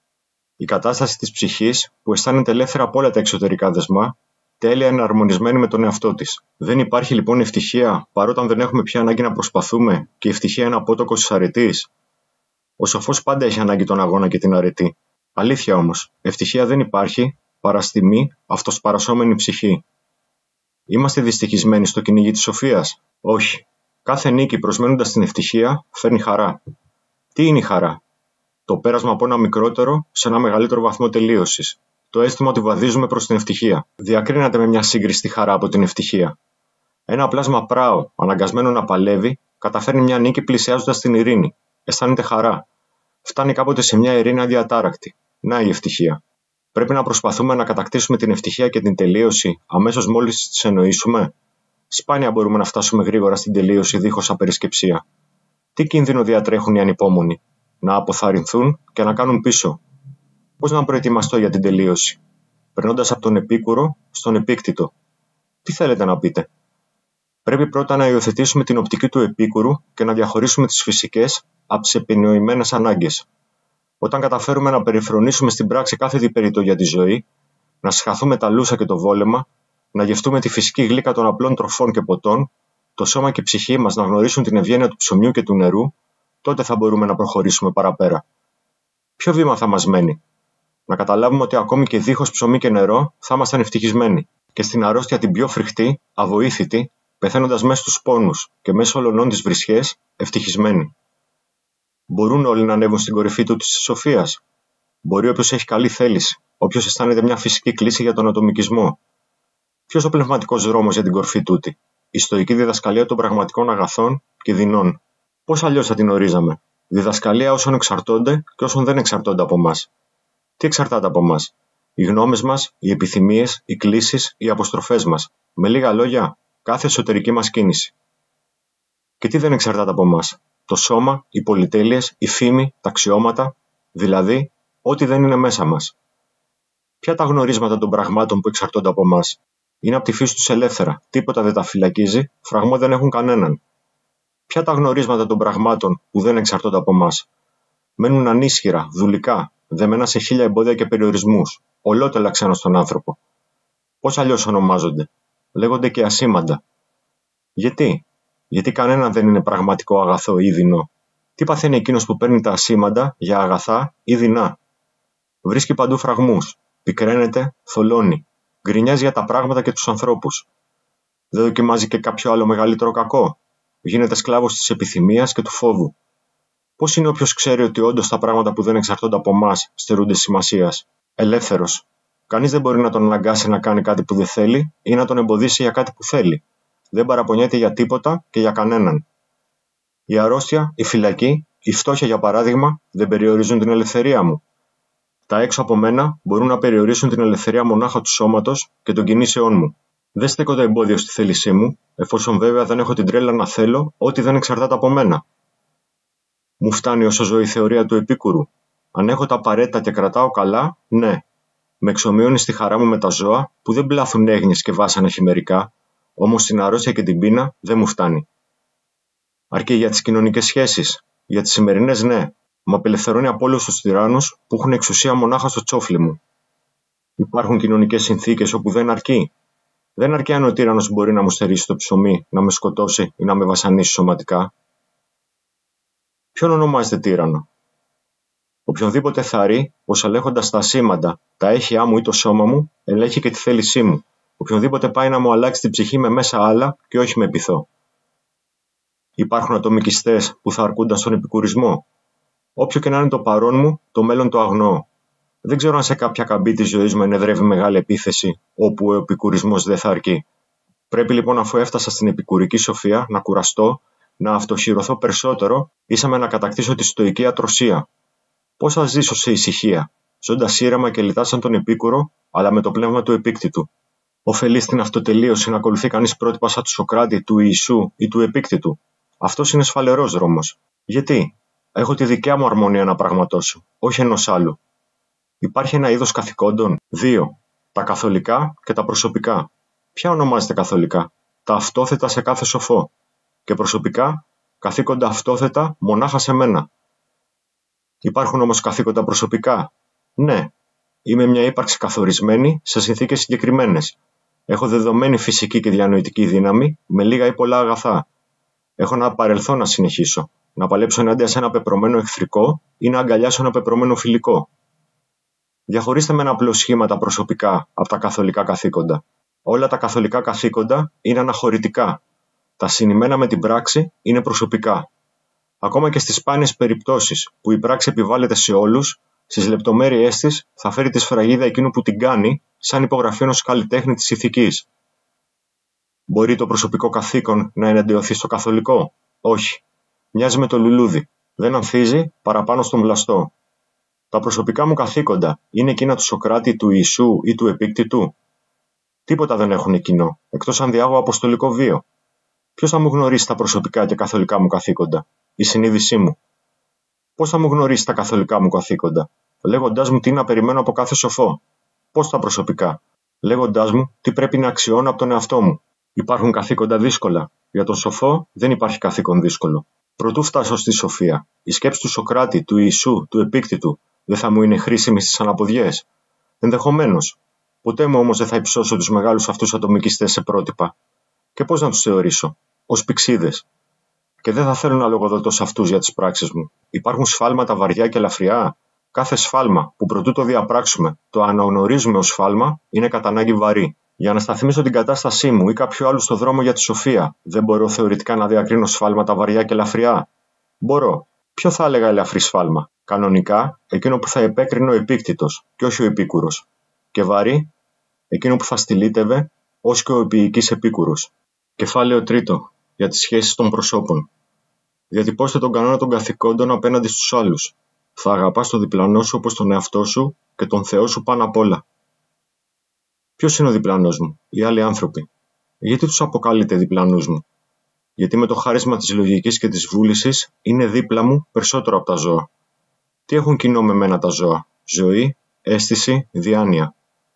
Η κατάσταση της ψυχής που αισθάνεται ελεύθερα από όλα τα εξωτερικά δεσμά, τέλεια εναρμονισμένη με τον εαυτό της. Δεν υπάρχει λοιπόν ευτυχία παρότι δεν έχουμε πια ανάγκη να προσπαθούμε και η ευτυχία είναι απότοκος της αρετής? Ο σοφός πάντα έχει ανάγκη τον αγώνα και την αρετή. Αλήθεια όμως, ευτυχία δεν υπάρχει παρά στη μη αυτοσπαρασσόμενη ψυχή. Είμαστε δυστυχισμένοι στο κυνήγι της σοφίας? Όχι. Κάθε νίκη προσμένοντας την ευτυχία φέρνει χαρά. Τι είναι η χαρά? Το πέρασμα από ένα μικρότερο σε ένα μεγαλύτερο βαθμό τελείωσης. Το αίσθημα ότι βαδίζουμε προς την ευτυχία. Διακρίνεται με μια σύγκριση τη χαρά από την ευτυχία. Ένα πλάσμα πράο, αναγκασμένο να παλεύει, καταφέρνει μια νίκη πλησιάζοντας την ειρήνη. Αισθάνεται χαρά. Φτάνει κάποτε σε μια ειρήνη αδιατάρακτη. Να η ευτυχία. Πρέπει να προσπαθούμε να κατακτήσουμε την ευτυχία και την τελείωση αμέσως μόλις τις εννοήσουμε? Σπάνια μπορούμε να φτάσουμε γρήγορα στην τελείωση δίχως απερισκεψία. Τι κίνδυνο διατρέχουν οι ανυπόμονοι? Να αποθαρρυνθούν και να κάνουν πίσω. Πώς να προετοιμαστώ για την τελείωση? Περνώντας από τον επίκουρο στον επίκτητο. Τι θέλετε να πείτε? Πρέπει πρώτα να υιοθετήσουμε την οπτική του επίκουρου και να διαχωρίσουμε τις φυσικές από τις επινοημένες ανάγκες. Όταν καταφέρουμε να περιφρονήσουμε στην πράξη κάθε διπεριτό για τη ζωή, να συχαθούμε τα λούσα και το βόλεμα, να γευτούμε τη φυσική γλύκα των απλών τροφών και ποτών, το σώμα και η ψυχή μας να γνωρίσουν την ευγένεια του ψωμιού και του νερού, τότε θα μπορούμε να προχωρήσουμε παραπέρα. Ποιο βήμα θα μας μένει? Να καταλάβουμε ότι ακόμη και δίχως ψωμί και νερό θα ήμασταν ευτυχισμένοι, και στην αρρώστια την πιο φρικτή, αβοήθητη, πεθαίνοντας μέσα στους πόνους και μέσα ολονών τις βρισχές, ευτυχισμένοι. Μπορούν όλοι να ανέβουν στην κορυφή του της σοφίας? Μπορεί όποιος έχει καλή θέληση, όποιος αισθάνεται μια φυσική κλίση για τον ατομικισμό. Ποιος ο πνευματικός δρόμος για την κορφή τούτη? Η στοική διδασκαλία των πραγματικών αγαθών και δεινών. Πώς αλλιώς θα την ορίζαμε? Διδασκαλία όσων εξαρτώνται και όσων δεν εξαρτώνται από εμάς. Τι εξαρτάται από εμάς? Οι γνώμες μας, οι επιθυμίες, οι κλίσεις, οι αποστροφές μας. Με λίγα λόγια, κάθε εσωτερική μας κίνηση. Και τι δεν εξαρτάται από εμάς? Το σώμα, οι πολυτέλειες, η φήμη, τα αξιώματα, δηλαδή ό,τι δεν είναι μέσα μας. Ποια τα γνωρίσματα των πραγμάτων που εξαρτώνται από εμάς? Είναι από τη φύση τους ελεύθερα, τίποτα δεν τα φυλακίζει, φραγμό δεν έχουν κανέναν. Ποια τα γνωρίσματα των πραγμάτων που δεν εξαρτώνται από εμάς? Μένουν ανίσχυρα, δουλικά, δεμένα σε 1000 εμπόδια και περιορισμούς, ολότελα ξένα στον άνθρωπο. Πώς αλλιώς ονομάζονται? Λέγονται και ασήμαντα. Γιατί κανένα δεν είναι πραγματικό αγαθό ή δεινό. Τι παθαίνει εκείνος που παίρνει τα ασήμαντα για αγαθά ή δεινά? Βρίσκει παντού φραγμούς, πικραίνεται, θολώνει, γκρινιάζει για τα πράγματα και τους ανθρώπους. Δεν δοκιμάζει και κάποιο άλλο μεγαλύτερο κακό? Γίνεται σκλάβος της επιθυμίας και του φόβου. Πώς είναι όποιος ξέρει ότι όντως τα πράγματα που δεν εξαρτώνται από εμάς στερούνται σημασίας? Ελεύθερος. Κανείς δεν μπορεί να τον αναγκάσει να κάνει κάτι που δεν θέλει ή να τον εμποδίσει για κάτι που θέλει. Δεν παραπονιέται για τίποτα και για κανέναν. Η αρρώστια, η φυλακή, η φτώχεια για παράδειγμα, δεν περιορίζουν την ελευθερία μου. Τα έξω από μένα μπορούν να περιορίσουν την ελευθερία μονάχα του σώματος και των κινήσεών μου. Δεν στέκονται εμπόδιο στη θέλησή μου, εφόσον βέβαια δεν έχω την τρέλα να θέλω ό,τι δεν εξαρτάται από μένα. Μου φτάνει όσο ζωή η θεωρία του επίκουρου? Αν έχω τα απαραίτητα και κρατάω καλά, ναι. Με εξομοιώνει στη χαρά μου με τα ζώα που δεν πλάθουν έγνοιες και βάσανα χειμερικά, όμως στην αρρώστια και την πείνα δεν μου φτάνει. Αρκεί για τις κοινωνικές σχέσεις, για τις σημερινές ναι, με απελευθερώνει από όλους τους τυράννους που έχουν εξουσία μονάχα στο τσόφλι μου. Υπάρχουν κοινωνικές συνθήκες όπου δεν αρκεί. Δεν αρκεί αν ο τύραννος μπορεί να μου στερήσει το ψωμί, να με σκοτώσει ή να με βασανίσει σωματικά. Ποιον ονομάζεται τύραννο? Οποιονδήποτε θαρρεί πως ελέγχοντας τα ασήμαντα, τα έχειά μου ή το σώμα μου, ελέγχει και τη θέλησή μου. Οποιονδήποτε πάει να μου αλλάξει την ψυχή με μέσα άλλα και όχι με πειθό. Υπάρχουν ατομικιστές που θα αρκούνταν στον επικουρισμό. Όποιο και να είναι το παρόν μου, το μέλλον το αγνοώ. Δεν ξέρω αν σε κάποια καμπή της ζωής μου ενεδρεύει μεγάλη επίθεση, όπου ο επικουρισμός δεν θα αρκεί. Πρέπει λοιπόν, αφού έφτασα στην επικουρική σοφία, να κουραστώ, να αυτοχυρωθώ περισσότερο, ίσα με να κατακτήσω τη στοική ατροσία. Πώς θα ζήσω σε ησυχία, ζώντας ήρεμα και λιτά σαν τον επίκουρο, αλλά με το πνεύμα του επίκτητου? Ωφελεί στην αυτοτελείωση να ακολουθεί κανείς πρότυπα σαν του Σοκράτη, του Ιησού ή του επίκτητου? Αυτός είναι σφαλερός δρόμος. Γιατί? Έχω τη δικιά μου αρμονία να πραγματώσω, όχι ενός άλλου. Υπάρχει ένα είδος καθηκόντων? 2. Τα καθολικά και τα προσωπικά. Ποια ονομάζεται καθολικά? Τα τα αυτόθετα σε κάθε σοφό. Και προσωπικά, καθήκοντα αυτόθετα μονάχα σε μένα. Υπάρχουν όμως καθήκοντα προσωπικά? Ναι. Είμαι μια ύπαρξη καθορισμένη σε συνθήκες συγκεκριμένες. Έχω δεδομένη φυσική και διανοητική δύναμη με λίγα ή πολλά αγαθά. Έχω ένα παρελθόν να συνεχίσω. Να παλέψω ενάντια σε ένα πεπρωμένο εχθρικό ή να αγκαλιάσω ένα πεπρωμένο φιλικό. Διαχωρίστε με ένα απλό σχήμα τα προσωπικά από τα καθολικά καθήκοντα. Όλα τα καθολικά καθήκοντα είναι αναχωρητικά. Τα συνημμένα με την πράξη είναι προσωπικά. Ακόμα και στις σπάνιες περιπτώσεις που η πράξη επιβάλλεται σε όλους, στις λεπτομέρειές της θα φέρει τη σφραγίδα εκείνου που την κάνει, σαν υπογραφή ενός καλλιτέχνη της ηθικής. Μπορεί το προσωπικό καθήκον να εναντιωθεί στο καθολικό? Όχι. Μοιάζει με το λουλούδι. Δεν ανθίζει παραπάνω στον βλαστό. Τα προσωπικά μου καθήκοντα είναι εκείνα του Σωκράτη, του Ιησού ή του Επίκτητου? Τίποτα δεν έχουν κοινό, εκτός αν διάγω αποστολικό βίο. Ποιος θα μου γνωρίσει τα προσωπικά και καθολικά μου καθήκοντα? Η συνείδησή μου. Πώς θα μου γνωρίσει τα καθολικά μου καθήκοντα? Λέγοντάς μου τι να περιμένω από κάθε σοφό. Πώς τα προσωπικά? Λέγοντάς μου τι πρέπει να αξιώνω από τον εαυτό μου. Υπάρχουν καθήκοντα δύσκολα. Για τον σοφό δεν υπάρχει καθήκον δύσκολο. Προτού φτάσω στη σοφία, η σκέψη του Σωκράτη, του Ιησού, του Επίκτητου δεν θα μου είναι χρήσιμη στις αναποδιές? Ενδεχομένως. Ποτέ μου όμως δεν θα υψώσω τους μεγάλους αυτούς ατομικιστές σε πρότυπα. Και πώς να τους θεωρήσω? Ως πηξίδες. Και δεν θα θέλω να λογοδοτώ σε αυτούς για τις πράξεις μου. Υπάρχουν σφάλματα βαριά και ελαφριά? Κάθε σφάλμα που προτού το διαπράξουμε, το αναγνωρίζουμε ως σφάλμα, είναι κατά ανάγκη βαρύ. Για να σταθμίσω την κατάστασή μου ή κάποιου άλλου στο δρόμο για τη σοφία, δεν μπορώ θεωρητικά να διακρίνω σφάλματα βαριά και ελαφριά? Μπορώ. Ποιο θα έλεγα ελαφρύ σφάλμα? Κανονικά, εκείνο που θα επέκρινε ο Επίκτητος και όχι ο Επίκουρος. Και βαρύ, εκείνο που θα στυλίτευε ως και ο επίοικης Επίκουρος. Κεφάλαιο 3. Για τις σχέσεις των προσώπων. Διατυπώστε τον κανόνα των καθηκόντων απέναντι στους άλλους. Θα αγαπάς τον διπλανό σου όπως τον εαυτό σου και τον Θεό σου πάνω απ' όλα. Ποιος είναι ο διπλανός μου? Οι άλλοι άνθρωποι. Γιατί τους αποκαλείτε διπλανούς μου? Γιατί με το χάρισμα της λογικής και της βούλησης είναι δίπλα μου περισσότερο από τα ζώα. Τι έχουν κοινό με μένα τα ζώα? Ζωή, αίσθηση, διάνοια.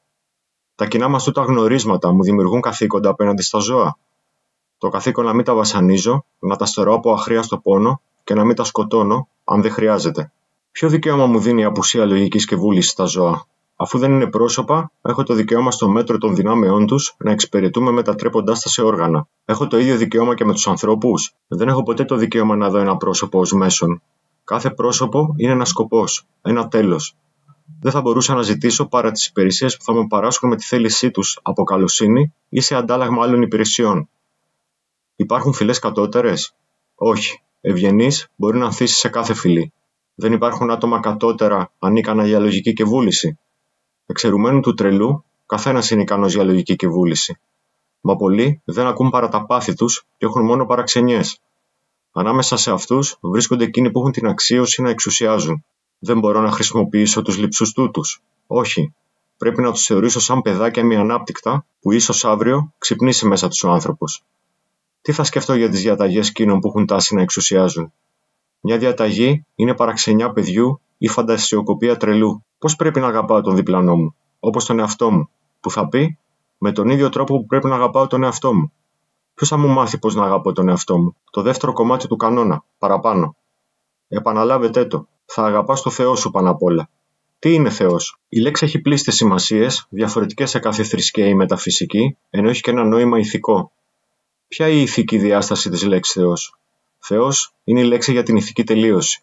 Τα κοινά μας τούτα γνωρίσματα μου δημιουργούν καθήκοντα απέναντι στα ζώα. Το καθήκον να μην τα βασανίζω, να τα στερώ από αχρίαστο πόνο και να μην τα σκοτώνω, αν δεν χρειάζεται. Ποιο δικαίωμα μου δίνει η απουσία λογικής και βούλησης στα ζώα? Αφού δεν είναι πρόσωπα, έχω το δικαίωμα στο μέτρο των δυνάμεών τους να εξυπηρετούμε μετατρέποντάς τα σε όργανα. Έχω το ίδιο δικαίωμα και με τους ανθρώπους? Δεν έχω ποτέ το δικαίωμα να δω ένα πρόσωπο ως μέσον. Κάθε πρόσωπο είναι ένας σκοπός, ένα τέλος. Δεν θα μπορούσα να ζητήσω παρά τις υπηρεσίες που θα μου παράσχουν με τη θέλησή τους από καλοσύνη ή σε αντάλλαγμα άλλων υπηρεσιών. Υπάρχουν φυλές κατώτερες? Όχι. Ευγενής μπορεί να ανθίσει σε κάθε φυλή. Δεν υπάρχουν άτομα κατώτερα ανίκανα για λογική και βούληση? Εξαιρουμένου του τρελού, καθένας είναι ικανός για λογική και βούληση. Μα πολλοί δεν ακούν παρά τα πάθη τους και έχουν μόνο παραξενιές. Ανάμεσα σε αυτούς βρίσκονται εκείνοι που έχουν την αξίωση να εξουσιάζουν. Δεν μπορώ να χρησιμοποιήσω τους λειψούς τούτους. Όχι. Πρέπει να τους θεωρήσω σαν παιδάκια μη ανάπτυκτα που ίσως αύριο ξυπνήσει μέσα τους ο άνθρωπος. Τι θα σκεφτώ για τις διαταγές εκείνων που έχουν τάση να εξουσιάζουν? Μια διαταγή είναι παραξενιά παιδιού ή φαντασιοκοπία τρελού. Πώς πρέπει να αγαπάω τον διπλανό μου? Όπως τον εαυτό μου, που θα πει με τον ίδιο τρόπο που πρέπει να αγαπάω τον εαυτό μου. Ποιος θα μου μάθει πώς να αγαπώ τον εαυτό μου? Το δεύτερο κομμάτι του κανόνα, παραπάνω. Επαναλάβετε το. Θα αγαπάς το Θεό σου πάνω απ' όλα. Τι είναι Θεός? Η λέξη έχει πλήστες σημασίες, διαφορετικές σε κάθε θρησκεία ή μεταφυσική, ενώ έχει και ένα νόημα ηθικό. Ποια είναι η ηθική διάσταση της λέξης Θεός? Θεός είναι η λέξη για την ηθική τελείωση.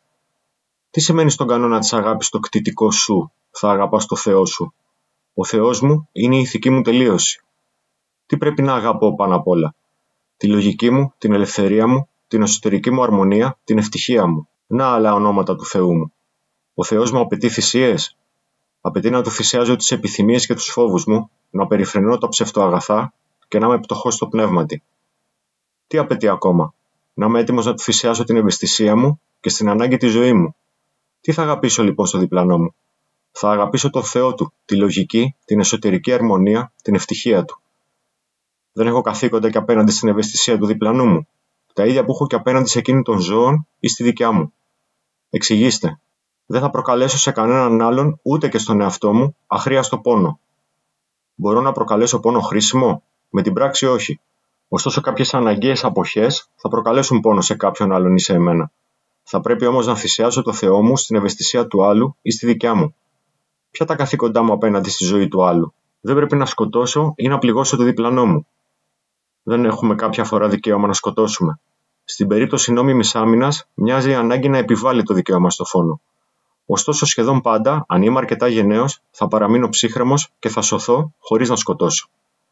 Τι σημαίνει στον κανόνα της αγάπης το κτητικό σου? Θα αγαπάς το Θεό σου. Ο Θεός μου είναι η ηθική μου τελείωση. Τι πρέπει να αγαπώ πάνω απ' όλα? Τη λογική μου, την ελευθερία μου, την εσωτερική μου αρμονία, την ευτυχία μου. Να άλλα ονόματα του Θεού μου. Ο Θεός μου απαιτεί θυσίες? Απαιτεί να του θυσιάζω τις επιθυμίες και τους φόβους μου, να περιφρενώ τα ψευτοαγαθά και να είμαι πτωχός στο πνεύματι. Τι απαιτεί ακόμα? Να είμαι έτοιμος να του θυσιάσω την ευαισθησία μου και στην ανάγκη τη ζωή μου. Τι θα αγαπήσω λοιπόν στο διπλανό μου? Θα αγαπήσω τον Θεό του, τη λογική, την εσωτερική αρμονία, την ευτυχία του. Δεν έχω καθήκοντα και απέναντι στην ευαισθησία του διπλανού μου? Τα ίδια που έχω και απέναντι σε εκείνη των ζώων ή στη δικιά μου. Εξηγήστε. Δεν θα προκαλέσω σε κανέναν άλλον, ούτε και στον εαυτό μου, αχρίαστο πόνο. Μπορώ να προκαλέσω πόνο χρήσιμο? Με την πράξη όχι. Ωστόσο, κάποιες αναγκαίες αποχές θα προκαλέσουν πόνο σε κάποιον άλλον ή σε εμένα. Θα πρέπει όμως να θυσιάσω το Θεό μου στην ευαισθησία του άλλου ή στη δικιά μου. Ποια τα καθήκοντά μου απέναντι στη ζωή του άλλου? Δεν πρέπει να σκοτώσω ή να πληγώσω το διπλανό μου. Δεν έχουμε κάποια φορά δικαίωμα να σκοτώσουμε. Στην περίπτωση νόμιμης άμυνας, μοιάζει η ανάγκη να επιβάλλει το δικαίωμα στο φόνο. Ωστόσο, σχεδόν πάντα, αν είμαι αρκετά γενναίος, θα παραμείνω ψύχρεμος και θα σωθώ χωρίς να σκοτώσω.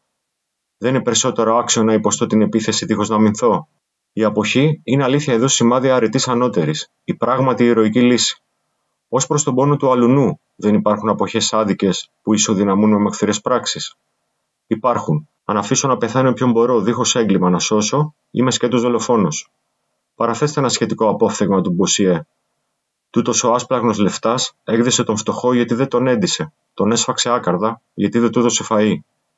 Δεν είναι περισσότερο άξιο να υποστώ την επίθεση δίχως να αμυνθώ? Η αποχή είναι αλήθεια εδώ σημάδι αρετής ανώτερης, η πράγματι ηρωική λύση. Ως προς τον πόνο του αλουνού, δεν υπάρχουν αποχές άδικες που ισοδυναμούν με εχθρές πράξεις? Υπάρχουν. Αν αφήσω να πεθάνει όποιον μπορώ δίχως έγκλημα να σώσω, είμαι σκέτος δολοφόνος. Παραθέστε ένα σχετικό απόφθεγμα του Μποσιέ. Τούτος ο άσπλαγνος λεφτάς έγδεσε τον φτωχό γιατί δεν τον έντισε, τον έσφαξε άκαρδα γιατί δεν του έδωσε φαΐ.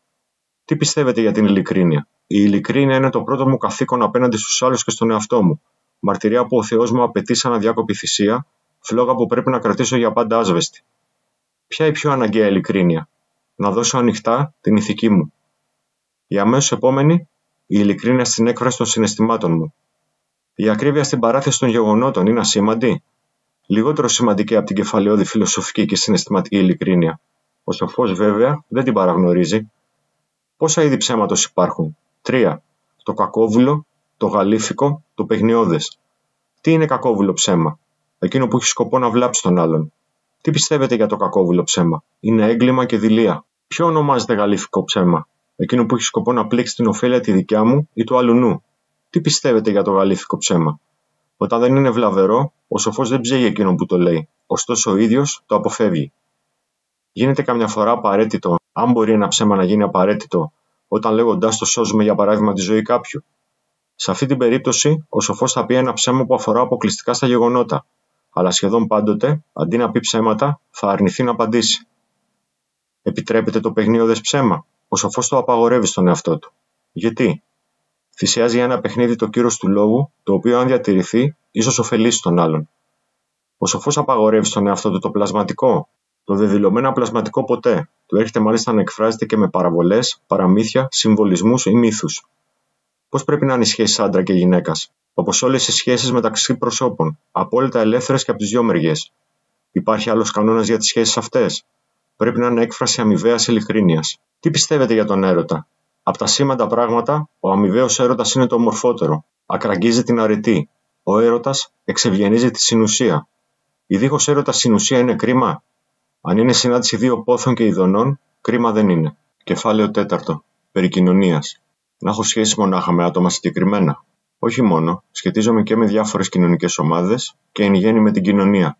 Τι πιστεύετε για την ειλικρίνεια? Η ειλικρίνεια είναι το πρώτο μου καθήκον απέναντι στους άλλους και στον εαυτό μου. Μαρτυρία που ο Θεός μου απαιτεί σαν αδιάκοπη θυσία, φλόγα που πρέπει να κρατήσω για πάντα άσβεστη. Ποια η πιο αναγκαία ειλικρίνεια? Να δώσω ανοιχτά την ηθική μου. Η αμέσως επόμενη, η ειλικρίνεια στην έκφραση των συναισθημάτων μου. Η ακρίβεια στην παράθεση των γεγονότων είναι ασήμαντη? Λιγότερο σημαντική από την κεφαλαιώδη φιλοσοφική και συναισθηματική ειλικρίνεια. Ο σοφός βέβαια δεν την παραγνωρίζει. Πόσα είδη ψέματος υπάρχουν? 3. Το κακόβουλο, το γαλήφικο, το παιγνιώδες. Τι είναι κακόβουλο ψέμα? Εκείνο που έχει σκοπό να βλάψει τον άλλον. Τι πιστεύετε για το κακόβουλο ψέμα? Είναι έγκλημα και δειλία. Ποιο ονομάζεται γαλήφικο ψέμα? Εκείνο που έχει σκοπό να πλήξει την ωφέλεια τη δικιά μου ή του αλουνού. Τι πιστεύετε για το γαλήφικο ψέμα? Όταν δεν είναι βλαβερό, ο σοφός δεν ψέγει εκείνον που το λέει, ωστόσο ο ίδιος το αποφεύγει. Γίνεται καμιά φορά απαραίτητο, αν μπορεί ένα ψέμα να γίνει απαραίτητο, όταν λέγοντάς το σώζουμε για παράδειγμα τη ζωή κάποιου? Σε αυτή την περίπτωση, ο σοφός θα πει ένα ψέμα που αφορά αποκλειστικά στα γεγονότα, αλλά σχεδόν πάντοτε, αντί να πει ψέματα, θα αρνηθεί να απαντήσει. Επιτρέπεται το παιγνίωδες ψέμα? Ο σοφός το απαγορεύει στον εαυτό του. Γιατί? Θυσιάζει για ένα παιχνίδι το κύρος του λόγου, το οποίο αν διατηρηθεί, ίσως ωφελήσει τον άλλον. Ο σοφός απαγορεύει στον εαυτό του το πλασματικό. Το δεδηλωμένο πλασματικό ποτέ. Του έρχεται μάλιστα να εκφράζεται και με παραβολές, παραμύθια, συμβολισμούς ή μύθους. Πώς πρέπει να είναι οι σχέσεις άντρα και γυναίκας? Όπως όλες οι σχέσεις μεταξύ προσώπων, απόλυτα ελεύθερες και από τις δυο μεριές. Υπάρχει άλλος κανόνας για τις σχέσεις αυτές? Πρέπει να είναι έκφραση αμοιβαίας ειλικρίνειας. Τι πιστεύετε για τον έρωτα? Από τα σήμαντα πράγματα, ο αμοιβαίος έρωτας είναι το ομορφότερο. Ακραγγίζει την αρετή. Ο έρωτας εξευγενίζει τη συνουσία. Η δίχως έρωτα συνουσία είναι κρίμα? Αν είναι συνάντηση δύο πόθων και ειδονών, κρίμα δεν είναι. Κεφάλαιο 4. Περί κοινωνίας. Να έχω σχέση μονάχα με άτομα συγκεκριμένα? Όχι μόνο, σχετίζομαι και με διάφορες κοινωνικές ομάδες και εν γέννη με την κοινωνία.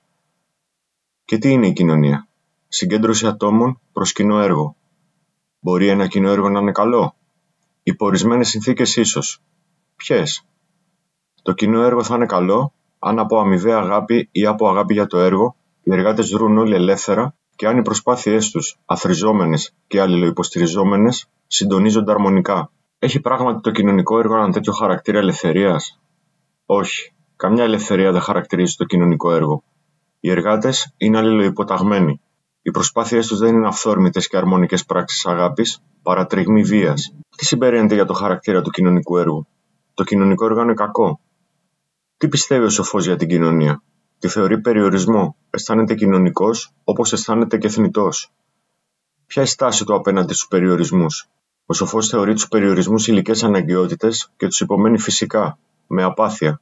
Και τι είναι η κοινωνία? Συγκέντρωση ατόμων προς κοινό έργο. Μπορεί ένα κοινό έργο να είναι καλό? Υπό ορισμένες συνθήκες ίσως. Ποιες? Το κοινό έργο θα είναι καλό αν από αμοιβαία αγάπη ή από αγάπη για το έργο οι εργάτες δρούν όλοι ελεύθερα και αν οι προσπάθειές τους, αθροιζόμενες και αλληλοϊποστηριζόμενες, συντονίζονται αρμονικά. Έχει πράγματι το κοινωνικό έργο έναν τέτοιο χαρακτήρα ελευθερίας? Όχι. Καμιά ελευθερία δεν χαρακτηρίζει το κοινωνικό έργο. Οι εργάτες είναι αλληλοϊποταγμένοι. Οι προσπάθειές τους δεν είναι αυθόρμητες και αρμονικές πράξεις αγάπης, παρά τριγμή βίας. Τι συμπεραίνεται για το χαρακτήρα του κοινωνικού έργου? Το κοινωνικό έργο είναι κακό. Τι πιστεύει ο σοφός για την κοινωνία? Τη θεωρεί περιορισμό, αισθάνεται κοινωνικός όπως αισθάνεται και θνητός. Ποια η στάση του απέναντι στους περιορισμούς? Ο σοφός θεωρεί τους περιορισμούς υλικές αναγκαιότητες και τους υπομένει φυσικά, με απάθεια.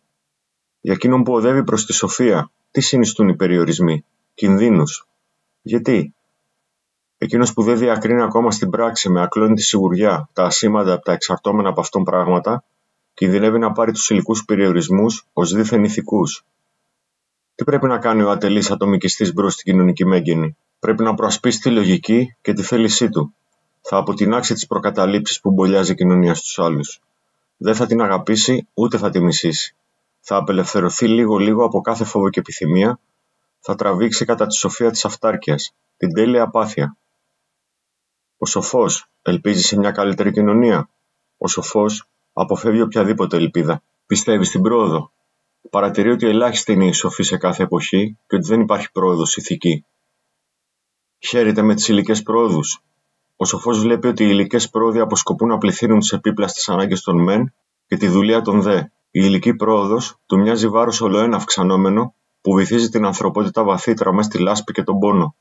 Για εκείνον που οδεύει προς τη σοφία, τι συνιστούν οι περιορισμοί? Κινδύνους. Γιατί? Εκείνος που δεν διακρίνει ακόμα στην πράξη με ακλόνητη σιγουριά τα ασήμαντα από τα εξαρτώμενα από αυτόν πράγματα, κινδυνεύει να πάρει τους υλικούς περιορισμούς ως δίθεν ηθικούς. Τι πρέπει να κάνει ο ατελής ατομικιστής μπρος στην κοινωνική μέγενη? Πρέπει να προασπίσει τη λογική και τη θέλησή του. Θα αποτινάξει τις προκαταλήψεις που μπολιάζει η κοινωνία στους άλλους. Δεν θα την αγαπήσει ούτε θα τη μισήσει. Θα απελευθερωθεί λίγο-λίγο από κάθε φόβο και επιθυμία. Θα τραβήξει κατά τη σοφία της αυτάρκειας, την τέλεια απάθεια. Ο σοφός ελπίζει σε μια καλύτερη κοινωνία? Ο σοφός αποφεύγει οποιαδήποτε ελπίδα. Πιστεύει στην πρόοδο. Παρατηρεί ότι ελάχιστοι είναι οι σοφοί σε κάθε εποχή και ότι δεν υπάρχει πρόοδος ηθική. Χαίρεται με τις υλικές πρόοδους. Ο σοφός βλέπει ότι οι υλικές πρόοδοι αποσκοπούν να πληθύνουν τις επίπλαστες ανάγκες των μεν και τη δουλεία των δε. Η υλική πρόοδος του μοιάζει βάρος ολοένα αυξανόμενο που βυθίζει την ανθρωπότητα βαθύτερα μέσα στη λάσπη και τον πόνο.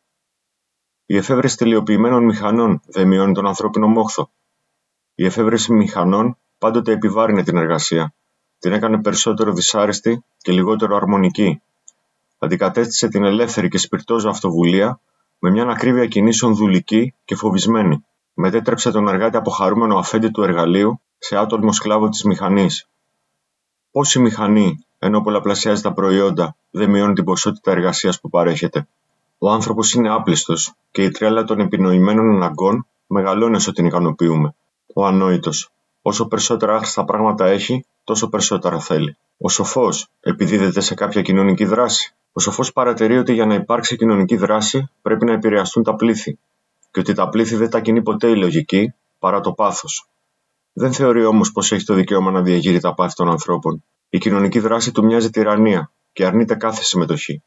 Η εφεύρεση τελειοποιημένων μηχανών δεν μειώνει τον ανθρώπινο μόχθο. Η εφεύρεση μηχανών πάντοτε επιβάρυνε την εργασία. Την έκανε περισσότερο δυσάρεστη και λιγότερο αρμονική. Αντικατέστησε την ελεύθερη και σπιρτόζα αυτοβουλία με μια ακρίβεια κινήσεων δουλική και φοβισμένη. Μετέτρεψε τον εργάτη από χαρούμενο αφέντη του εργαλείου σε άτολμο σκλάβο της μηχανής. Πώς η μηχανή, ενώ πολλαπλασιάζει τα προϊόντα, δεν μειώνει την ποσότητα εργασίας που παρέχεται? Ο άνθρωπος είναι άπλιστος και η τρέλα των επινοημένων αναγκών μεγαλώνει όσο την ικανοποιούμε. Ο ανόητος. Όσο περισσότερα άχρηστα πράγματα έχει, τόσο περισσότερα θέλει. Ο σοφός επιδίδεται σε κάποια κοινωνική δράση. Ο σοφός παρατηρεί ότι για να υπάρξει κοινωνική δράση πρέπει να επηρεαστούν τα πλήθη, και ότι τα πλήθη δεν τα κινεί ποτέ η λογική παρά το πάθος. Δεν θεωρεί όμως πως έχει το δικαίωμα να διαγείρει τα πάθη των ανθρώπων. Η κοινωνική δράση του μοιάζει τυραννία και αρνείται κάθε συμμετοχή.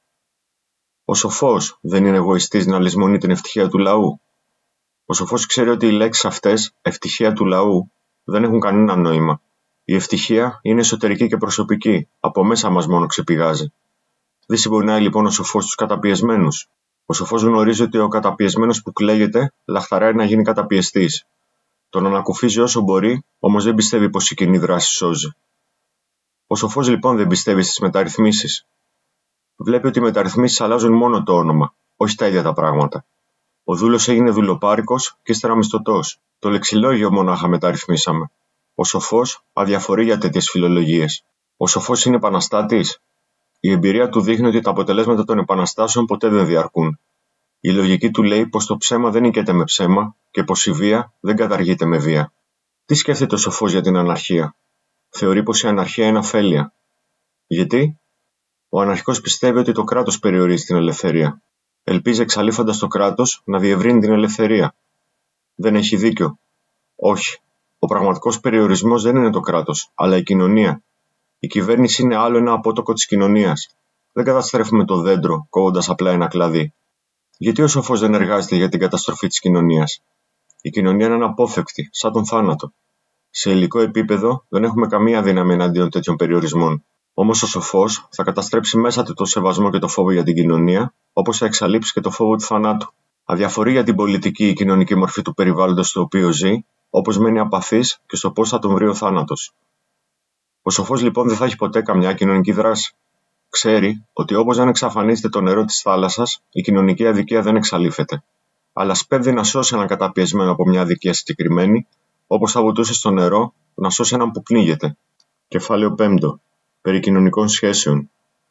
Ο σοφός δεν είναι εγωιστής να λησμονεί την ευτυχία του λαού. Ο σοφός ξέρει ότι οι λέξεις αυτές, ευτυχία του λαού, δεν έχουν κανένα νόημα. Η ευτυχία είναι εσωτερική και προσωπική, από μέσα μας μόνο ξεπηγάζει. Δεν συμπονάει λοιπόν ο σοφός τους καταπιεσμένους. Ο σοφός γνωρίζει ότι ο καταπιεσμένος που κλαίγεται λαχταράει να γίνει καταπιεστής. Τον ανακουφίζει όσο μπορεί, όμως δεν πιστεύει πως η κοινή δράση σώζει. Ο σοφός λοιπόν δεν πιστεύει στις μεταρρυθμίσεις. Βλέπει ότι οι μεταρρυθμίσεις αλλάζουν μόνο το όνομα, όχι τα ίδια τα πράγματα. Ο δούλος έγινε δουλοπάρικος και ύστερα μισθωτός. Το λεξιλόγιο μονάχα μεταρρυθμίσαμε. Ο σοφός αδιαφορεί για τέτοιες φιλολογίες. Ο σοφός είναι επαναστάτης. Η εμπειρία του δείχνει ότι τα αποτελέσματα των επαναστάσεων ποτέ δεν διαρκούν. Η λογική του λέει πως το ψέμα δεν νικέται με ψέμα και πως η βία δεν καταργείται με βία. Τι σκέφτεται ο σοφός για την αναρχία? Θεωρεί πως η αναρχία είναι αφέλεια. Γιατί? Ο αναρχικός πιστεύει ότι το κράτος περιορίζει την ελευθερία. Ελπίζει εξαλείφοντας το κράτος να διευρύνει την ελευθερία. Δεν έχει δίκιο. Όχι. Ο πραγματικός περιορισμός δεν είναι το κράτος, αλλά η κοινωνία. Η κυβέρνηση είναι άλλο ένα απότοκο της κοινωνίας. Δεν καταστρέφουμε το δέντρο κόβοντας απλά ένα κλαδί. Γιατί ο σοφός δεν εργάζεται για την καταστροφή της κοινωνίας? Η κοινωνία είναι αναπόφευκτη, σαν τον θάνατο. Σε υλικό επίπεδο δεν έχουμε καμία δύναμη εναντίον τέτοιων περιορισμών. Όμως ο σοφός θα καταστρέψει μέσα του το σεβασμό και το φόβο για την κοινωνία, όπως θα εξαλείψει και το φόβο του θανάτου. Αδιαφορεί για την πολιτική ή κοινωνική μορφή του περιβάλλοντος στο οποίο ζει, όπως μένει απαθής και στο πώς θα τον βρει ο θάνατος. Ο σοφός λοιπόν δεν θα έχει ποτέ καμιά κοινωνική δράση. Ξέρει ότι όπως δεν εξαφανίζεται το νερό της θάλασσας, η κοινωνική αδικία δεν εξαλείφεται. Αλλά σπέβδει να σώσει έναν καταπιεσμένο από μια αδικία συγκεκριμένη, όπως θα βουτούσε στο νερό να σώσει έναν που πνίγεται. Κεφάλαιο 5. Περί κοινωνικών σχέσεων.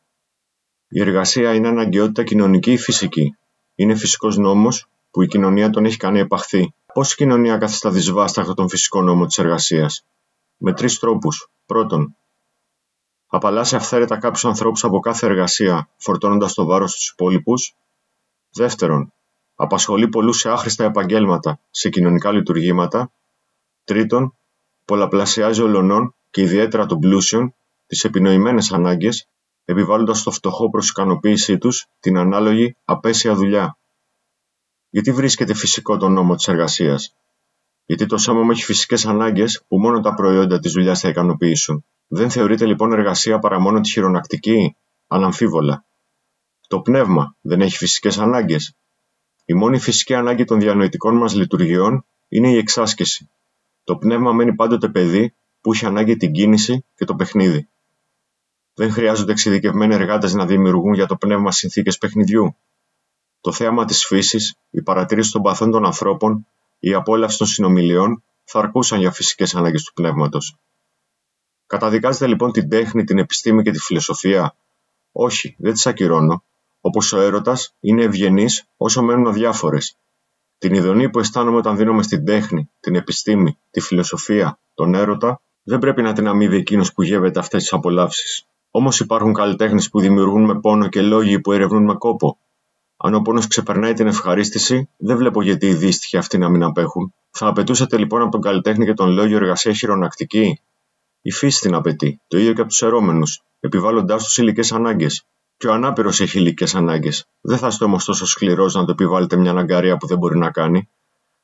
Η εργασία είναι αναγκαιότητα κοινωνική ή φυσική? Είναι φυσικός νόμος που η κοινωνία τον έχει κάνει επαχθή. Πώς η κοινωνία καθιστά δυσβάσταχτο τον φυσικό νόμο της εργασίας? Με 3 τρόπους. Πρώτον, απαλλάσσει αυθαίρετα κάποιους ανθρώπους από κάθε εργασία, φορτώνοντας το βάρος στους υπόλοιπους. Δεύτερον, απασχολεί πολλούς σε άχρηστα επαγγέλματα, σε κοινωνικά λειτουργήματα. Τρίτον, πολλαπλασιάζει ολονών και ιδιαίτερα των πλούσιων τις επινοημένες ανάγκες, επιβάλλοντας στο φτωχό προς ικανοποίησή τους την ανάλογη απέσια δουλειά. Γιατί βρίσκεται φυσικό το νόμο της εργασίας? Γιατί το σώμα μου έχει φυσικές ανάγκες που μόνο τα προϊόντα της δουλειάς θα ικανοποιήσουν. Δεν θεωρείται λοιπόν εργασία παρά μόνο τη χειρονακτική? Αναμφίβολα. Το πνεύμα δεν έχει φυσικές ανάγκες? Η μόνη φυσική ανάγκη των διανοητικών μας λειτουργιών είναι η εξάσκηση. Το πνεύμα μένει πάντοτε παιδί που έχει ανάγκη την κίνηση και το παιχνίδι. Δεν χρειάζονται εξειδικευμένοι εργάτες να δημιουργούν για το πνεύμα συνθήκες παιχνιδιού. Το θέαμα της φύσης, η παρατήρηση των παθών των ανθρώπων, η απόλαυση των συνομιλιών θα αρκούσαν για φυσικές ανάγκες του πνεύματος. Καταδικάζετε λοιπόν την τέχνη, την επιστήμη και τη φιλοσοφία? Όχι, δεν τις ακυρώνω. Όπως ο έρωτας είναι ευγενής όσο μένουν αδιάφορες. Την ειδονή που αισθάνομαι όταν δίνομαι στην τέχνη, την επιστήμη, τη φιλοσοφία, τον έρωτα, δεν πρέπει να την αμείβει εκείνος που γεύεται αυτές τις απολαύσεις. Όμως υπάρχουν καλλιτέχνες που δημιουργούν με πόνο και λόγοι που ερευνούν με κόπο. Αν ο πόνος ξεπερνάει την ευχαρίστηση, δεν βλέπω γιατί οι δύστιχοι αυτοί να μην απέχουν. Θα απαιτούσατε λοιπόν από τον καλλιτέχνη και τον λόγιο εργασία χειρονακτική? Η φύση την απαιτεί, το ίδιο και από τους ερώμενους, επιβάλλοντάς τους υλικές ανάγκες. Και ο ανάπηρος έχει υλικές ανάγκες. Δεν θα είστε όμως τόσο σκληρός να του επιβάλλετε μια αναγκαρία που δεν μπορεί να κάνει.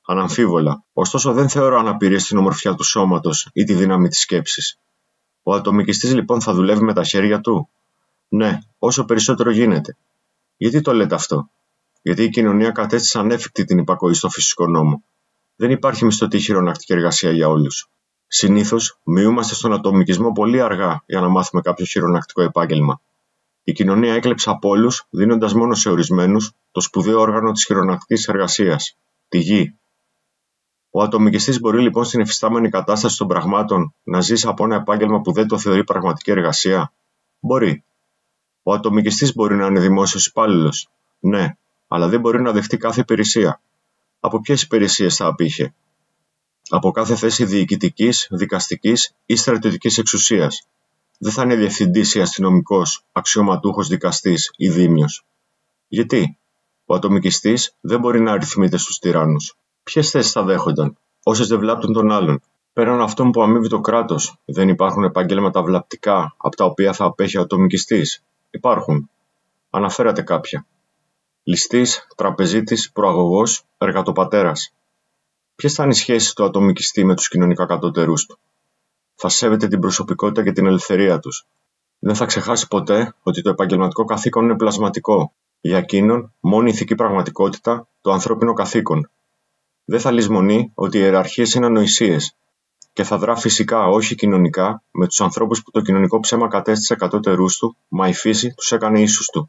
Αναμφίβολα, ωστόσο δεν θεωρώ αναπηρίες την ομορφιά του σώματος ή τη δύναμη της σκέψης. Ο ατομικιστής λοιπόν θα δουλεύει με τα χέρια του? Ναι, όσο περισσότερο γίνεται. Γιατί το λέτε αυτό? Γιατί η κοινωνία κατέστησε ανέφικτη την υπακοή στο φυσικό νόμο. Δεν υπάρχει μισθωτή χειρονακτική εργασία για όλους. Συνήθως, μειούμαστε στον ατομικισμό πολύ αργά για να μάθουμε κάποιο χειρονακτικό επάγγελμα. Η κοινωνία έκλεψε από όλους, δίνοντας μόνο σε ορισμένους το σπουδαίο όργανο της χειρονακτικής εργασίας, τη γη. Ο ατομικιστής μπορεί λοιπόν στην εφιστάμενη κατάσταση των πραγμάτων να ζήσει από ένα επάγγελμα που δεν το θεωρεί πραγματική εργασία? Μπορεί. Ο ατομικιστής μπορεί να είναι δημόσιος υπάλληλος? Ναι, αλλά δεν μπορεί να δεχτεί κάθε υπηρεσία. Από ποιες υπηρεσίες θα απήχε? Από κάθε θέση διοικητικής, δικαστικής ή στρατιωτικής εξουσίας. Δεν θα είναι διευθυντής ή αστυνομικός, αξιωματούχος δικαστής ή δήμιος. Γιατί? Ο ατομικιστής δεν μπορεί να αριθμείται στους τυράννους. Ποιες θέσεις θα δέχονταν? Όσες δεν βλάπτουν τον άλλον. Πέραν αυτών που αμείβει το κράτος, δεν υπάρχουν επαγγέλματα βλαπτικά από τα οποία θα απέχει ο ατομικιστής? Υπάρχουν. Αναφέρατε κάποια. Ληστής, τραπεζίτης, προαγωγός, εργατοπατέρας. Ποιες θα είναι οι σχέσεις του ατομικιστή με τους κοινωνικά κατώτερούς του? Θα σέβεται την προσωπικότητα και την ελευθερία τους. Δεν θα ξεχάσει ποτέ ότι το επαγγελματικό καθήκον είναι πλασματικό. Για εκείνον, μόνη η ηθική πραγματικότητα, το ανθρώπινο καθήκον. Δεν θα λησμονεί ότι οι ιεραρχίες είναι ανοησίες και θα δρά φυσικά, όχι κοινωνικά, με τους ανθρώπους που το κοινωνικό ψέμα κατέστησε κατώτερούς του, μα η φύση τους έκανε ίσους του.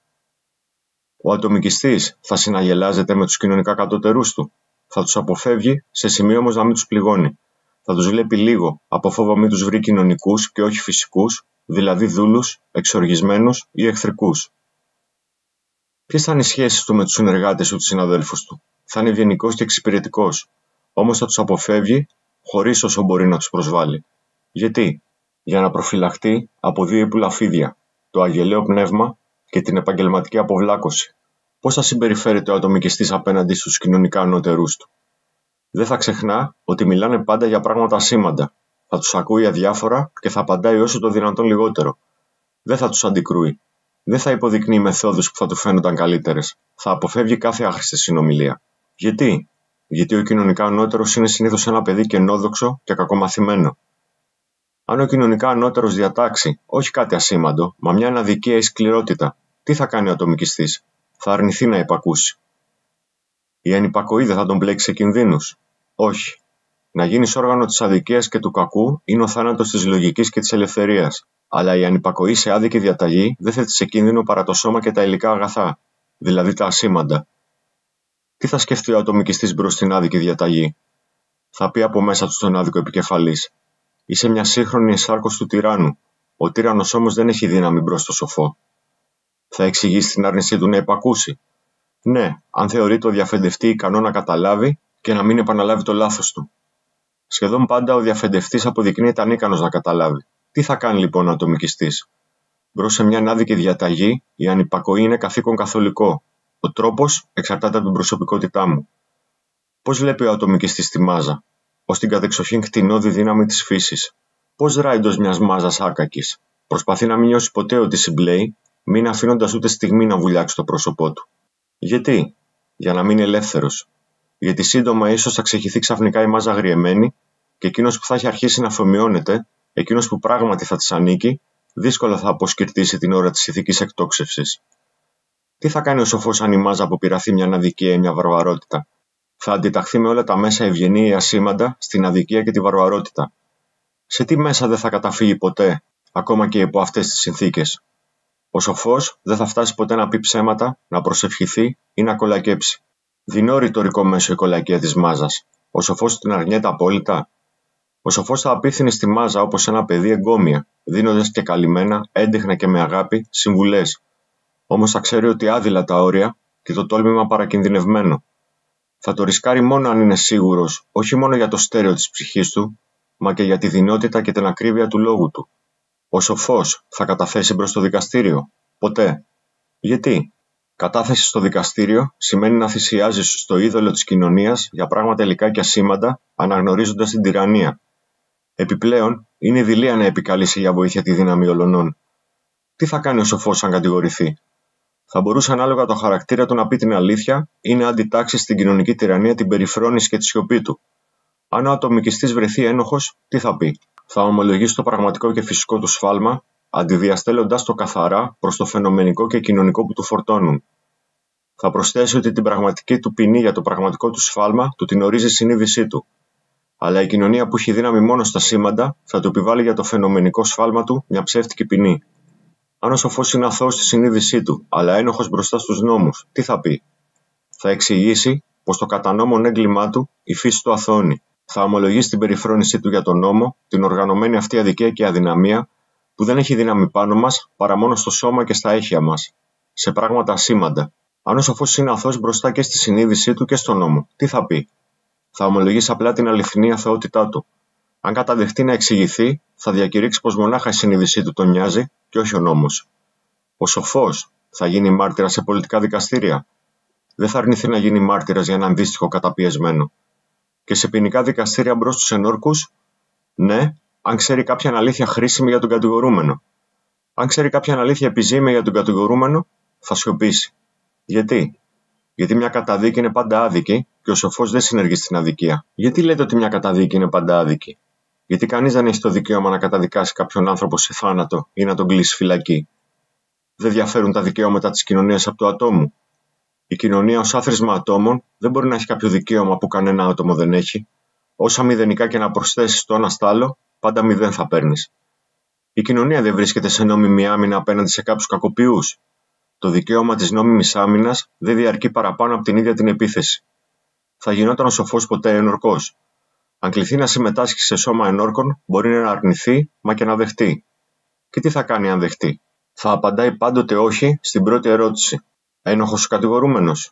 Ο ατομικιστής θα συναγελάζεται με τους κοινωνικά κατώτερούς του. Θα τους αποφεύγει, σε σημείο όμως να μην τους πληγώνει. Θα τους βλέπει λίγο, από φόβο μην τους βρει κοινωνικούς και όχι φυσικούς, δηλαδή δούλους, εξοργισμένους ή εχθρικούς. Ποιες θα είναι οι σχέσεις του με τους συνεργάτες ή τους συναδέλφους του? Θα είναι ευγενικός και εξυπηρετικός, όμως θα τους αποφεύγει χωρίς όσο μπορεί να τους προσβάλλει. Γιατί? Για να προφυλαχτεί από δύο υπουλαφίδια, το αγελαίο πνεύμα και την επαγγελματική αποβλάκωση. Πώς θα συμπεριφέρεται ο ατομικιστής απέναντι στους κοινωνικά ανώτερούς του? Δεν θα ξεχνά ότι μιλάνε πάντα για πράγματα ασήμαντα. Θα τους ακούει αδιάφορα και θα απαντάει όσο το δυνατόν λιγότερο. Δεν θα τους αντικρούει. Δεν θα υποδεικνύει μεθόδους που θα του φαίνονταν καλύτερες. Θα αποφεύγει κάθε άχρηστη συνομιλία. Γιατί? Γιατί ο κοινωνικά ανώτερος είναι συνήθως ένα παιδί κενόδοξο και κακομαθημένο. Αν ο κοινωνικά ανώτερος διατάξει όχι κάτι ασήμαντο, μα μια αναδικία ή σκληρότητα, τι θα κάνει ο ατομικιστής? Θα αρνηθεί να υπακούσει. Η ανυπακοή δεν θα τον μπλέξει σε κινδύνους? Όχι. Να γίνεις όργανο της αδικίας και του κακού είναι ο θάνατος της λογικής και της ελευθερίας. Αλλά η ανυπακοή σε άδικη διαταγή δεν θέτει σε κίνδυνο παρά το σώμα και τα υλικά αγαθά, δηλαδή τα ασήμαντα. Τι θα σκεφτεί ο ατομικιστής μπρος στην άδικη διαταγή? Θα πει από μέσα του στον άδικο επικεφαλής: είσαι μια σύγχρονη εσάρκωση του τυράννου. Ο τύραννος όμως δεν έχει δύναμη μπρος στο σοφό. Θα εξηγήσει την άρνησή του να υπακούσει? Ναι, αν θεωρεί το διαφεντευτή ικανό να καταλάβει και να μην επαναλάβει το λάθος του. Σχεδόν πάντα ο διαφεντευτής αποδεικνύεται ανίκανος να καταλάβει. Τι θα κάνει λοιπόν ο ατομικιστής? Μπρος σε μια άδικη διαταγή, η ανυπακοή είναι καθήκον καθολικό. Ο τρόπος εξαρτάται από την προσωπικότητά μου. Πώς βλέπει ο ατομικιστής τη μάζα? Ως την κατεξοχήν κτηνώδη δύναμη της φύσης. Πώς δράει εντός μιας μάζας άκακης? Προσπαθεί να μην νιώσει ποτέ ότι συμπλέει, μην αφήνοντας ούτε στιγμή να βουλιάξει το πρόσωπό του. Γιατί? Για να μείνει ελεύθερος. Γιατί σύντομα ίσως θα ξεχυθεί ξαφνικά η μάζα αγριεμένη και εκείνος που θα έχει αρχίσει να αφομοιώνεται, εκείνος που πράγματι θα της ανήκει, δύσκολα θα αποσκυρτήσει την ώρα της ηθικής εκτόξευσης. Τι θα κάνει ο σοφός αν η μάζα αποπειραθεί μια αδικία ή μια βαρβαρότητα? Θα αντιταχθεί με όλα τα μέσα ευγενή ή ασήμαντα στην αδικία και τη βαρβαρότητα. Σε τι μέσα δεν θα καταφύγει ποτέ, ακόμα και υπό αυτές τις συνθήκες? Ο σοφός δεν θα φτάσει ποτέ να πει ψέματα, να προσευχηθεί ή να κολακέψει. Δεινό ρητορικό μέσο η κολακία της μάζας. Ο σοφός την αρνιέται απόλυτα. Ο σοφός θα απίθυνε στη μάζα όπως ένα παιδί εγκόμια, δίνοντας και καλυμμένα, έντεχνα και με αγάπη, συμβουλές. Όμως θα ξέρει ότι άδειλα τα όρια και το τόλμημα παρακινδυνευμένο. Θα το ρισκάρει μόνο αν είναι σίγουρος, όχι μόνο για το στέρεο της ψυχής του, μα και για τη δεινότητα και την ακρίβεια του λόγου του. Ο σοφός θα καταθέσει μπρος στο δικαστήριο? Ποτέ. Γιατί? Κατάθεση στο δικαστήριο σημαίνει να θυσιάζεις στο είδωλο της κοινωνίας για πράγματα υλικά και ασήμαντα, αναγνωρίζοντας την τυραννία. Επιπλέον, είναι δειλία να επικαλείσει για βοήθεια τη δύναμη ολονών. Τι θα κάνει ο σοφός αν κατηγορηθεί? Θα μπορούσε ανάλογα το χαρακτήρα του να πει την αλήθεια ή να αντιτάξει στην κοινωνική τυραννία την περιφρόνηση και τη σιωπή του. Αν ο ατομικιστής βρεθεί ένοχος, τι θα πει? Θα ομολογήσει το πραγματικό και φυσικό του σφάλμα, αντιδιαστέλλοντας το καθαρά προς το φαινομενικό και κοινωνικό που του φορτώνουν. Θα προσθέσει ότι την πραγματική του ποινή για το πραγματικό του σφάλμα του την ορίζει η συνείδησή του. Αλλά η κοινωνία που έχει δύναμη μόνο στα σήμαντα θα του επιβάλλει για το φαινομενικό σφάλμα του μια ψεύτικη ποινή. Αν ο σοφός είναι αθώος στη συνείδησή του, αλλά ένοχος μπροστά στους νόμους, τι θα πει? Θα εξηγήσει πως το κατά νόμον έγκλημά του η φύση του αθώνει. Θα ομολογήσει την περιφρόνησή του για τον νόμο, την οργανωμένη αυτή αδικία και αδυναμία, που δεν έχει δύναμη πάνω μας παρά μόνο στο σώμα και στα έχεια μας, σε πράγματα ασήμαντα. Αν ο σοφός είναι αθώος μπροστά και στη συνείδησή του και στον νόμο, τι θα πει? Θα ομολογήσει απλά την αληθινή αθωότητά του. Αν καταδεχτεί να εξηγηθεί, θα διακηρύξει πως μονάχα η συνείδησή του τον νοιάζει και όχι ο νόμος. Ο σοφός θα γίνει μάρτυρας σε πολιτικά δικαστήρια. Δεν θα αρνηθεί να γίνει μάρτυρας για έναν δύστιχο καταπιεσμένο. Και σε ποινικά δικαστήρια μπρος στους ενόρκους, ναι, αν ξέρει κάποια αλήθεια χρήσιμη για τον κατηγορούμενο. Αν ξέρει κάποια αλήθεια επιζήμια για τον κατηγορούμενο, θα σιωπήσει. Γιατί? Γιατί μια καταδίκη είναι πάντα άδικη και ο σοφός δεν συνεργεί στην αδικία. Γιατί λέτε ότι μια καταδίκη είναι πάντα άδικη? Γιατί κανείς δεν έχει το δικαίωμα να καταδικάσει κάποιον άνθρωπο σε θάνατο ή να τον κλείσει φυλακή. Δεν διαφέρουν τα δικαιώματα της κοινωνίας από του ατόμου. Η κοινωνία ως άθροισμα ατόμων δεν μπορεί να έχει κάποιο δικαίωμα που κανένα άτομο δεν έχει. Όσα μηδενικά και να προσθέσεις το ένα στ' άλλο, πάντα μηδέν θα παίρνεις. Η κοινωνία δεν βρίσκεται σε νόμιμη άμυνα απέναντι σε κάποιους κακοποιούς. Το δικαίωμα της νόμιμης άμυνας δεν διαρκεί παραπάνω από την ίδια την επίθεση. Θα γινόταν ο σοφός ποτέ ενορκός? Αν κληθεί να συμμετάσχει σε σώμα ενόρκων, μπορεί να αρνηθεί, μα και να δεχτεί. Και τι θα κάνει αν δεχτεί? Θα απαντάει πάντοτε όχι στην πρώτη ερώτηση. Ένοχος ο κατηγορούμενος?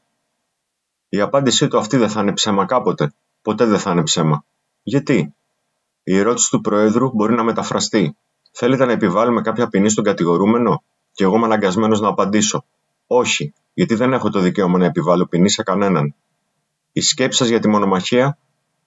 Η απάντησή του αυτή δεν θα είναι ψέμα κάποτε. Ποτέ δεν θα είναι ψέμα. Γιατί? Η ερώτηση του Προέδρου μπορεί να μεταφραστεί. Θέλετε να επιβάλλουμε κάποια ποινή στον κατηγορούμενο? Και εγώ είμαι αναγκασμένος να απαντήσω. Όχι, γιατί δεν έχω το δικαίωμα να επιβάλλω ποινή σε κανέναν. Η σκέψη σας για τη μονομαχία?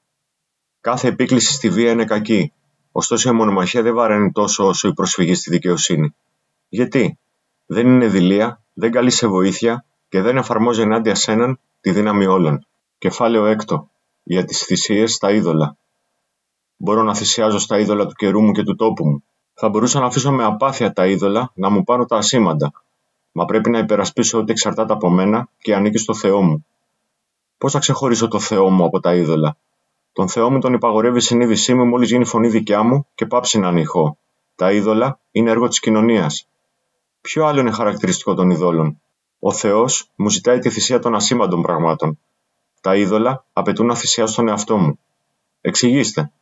Κάθε επίκληση στη βία είναι κακή. Ωστόσο η μονομαχία δεν βαραίνει τόσο όσο η προσφυγή στη δικαιοσύνη. Γιατί? Δεν είναι δειλία, δεν καλεί σε βοήθεια και δεν εφαρμόζει ενάντια σε έναν τη δύναμη όλων. Κεφάλαιο 6. Για τις θυσίες στα είδωλα. Μπορώ να θυσιάζω στα είδωλα του καιρού μου και του τόπου μου. Θα μπορούσα να αφήσω με απάθεια τα είδωλα να μου πάρουν τα ασήμαντα. Μα πρέπει να υπερασπίσω ό,τι εξαρτάται από μένα και ανήκει στο Θεό μου. Πώς θα ξεχωρίσω το Θεό μου από τα είδωλα? Τον Θεό μου τον υπαγορεύει η συνείδησή μου μόλις γίνει φωνή δικιά μου και πάψει να ανηχώ. Τα είδωλα είναι έργο της κοινωνίας. Ποιο άλλο είναι χαρακτηριστικό των ειδόλων? Ο Θεός μου ζητάει τη θυσία των ασήμαντων πραγμάτων. Τα είδωλα απαιτούν να θυσιάσω τον εαυτό μου. Εξηγήστε.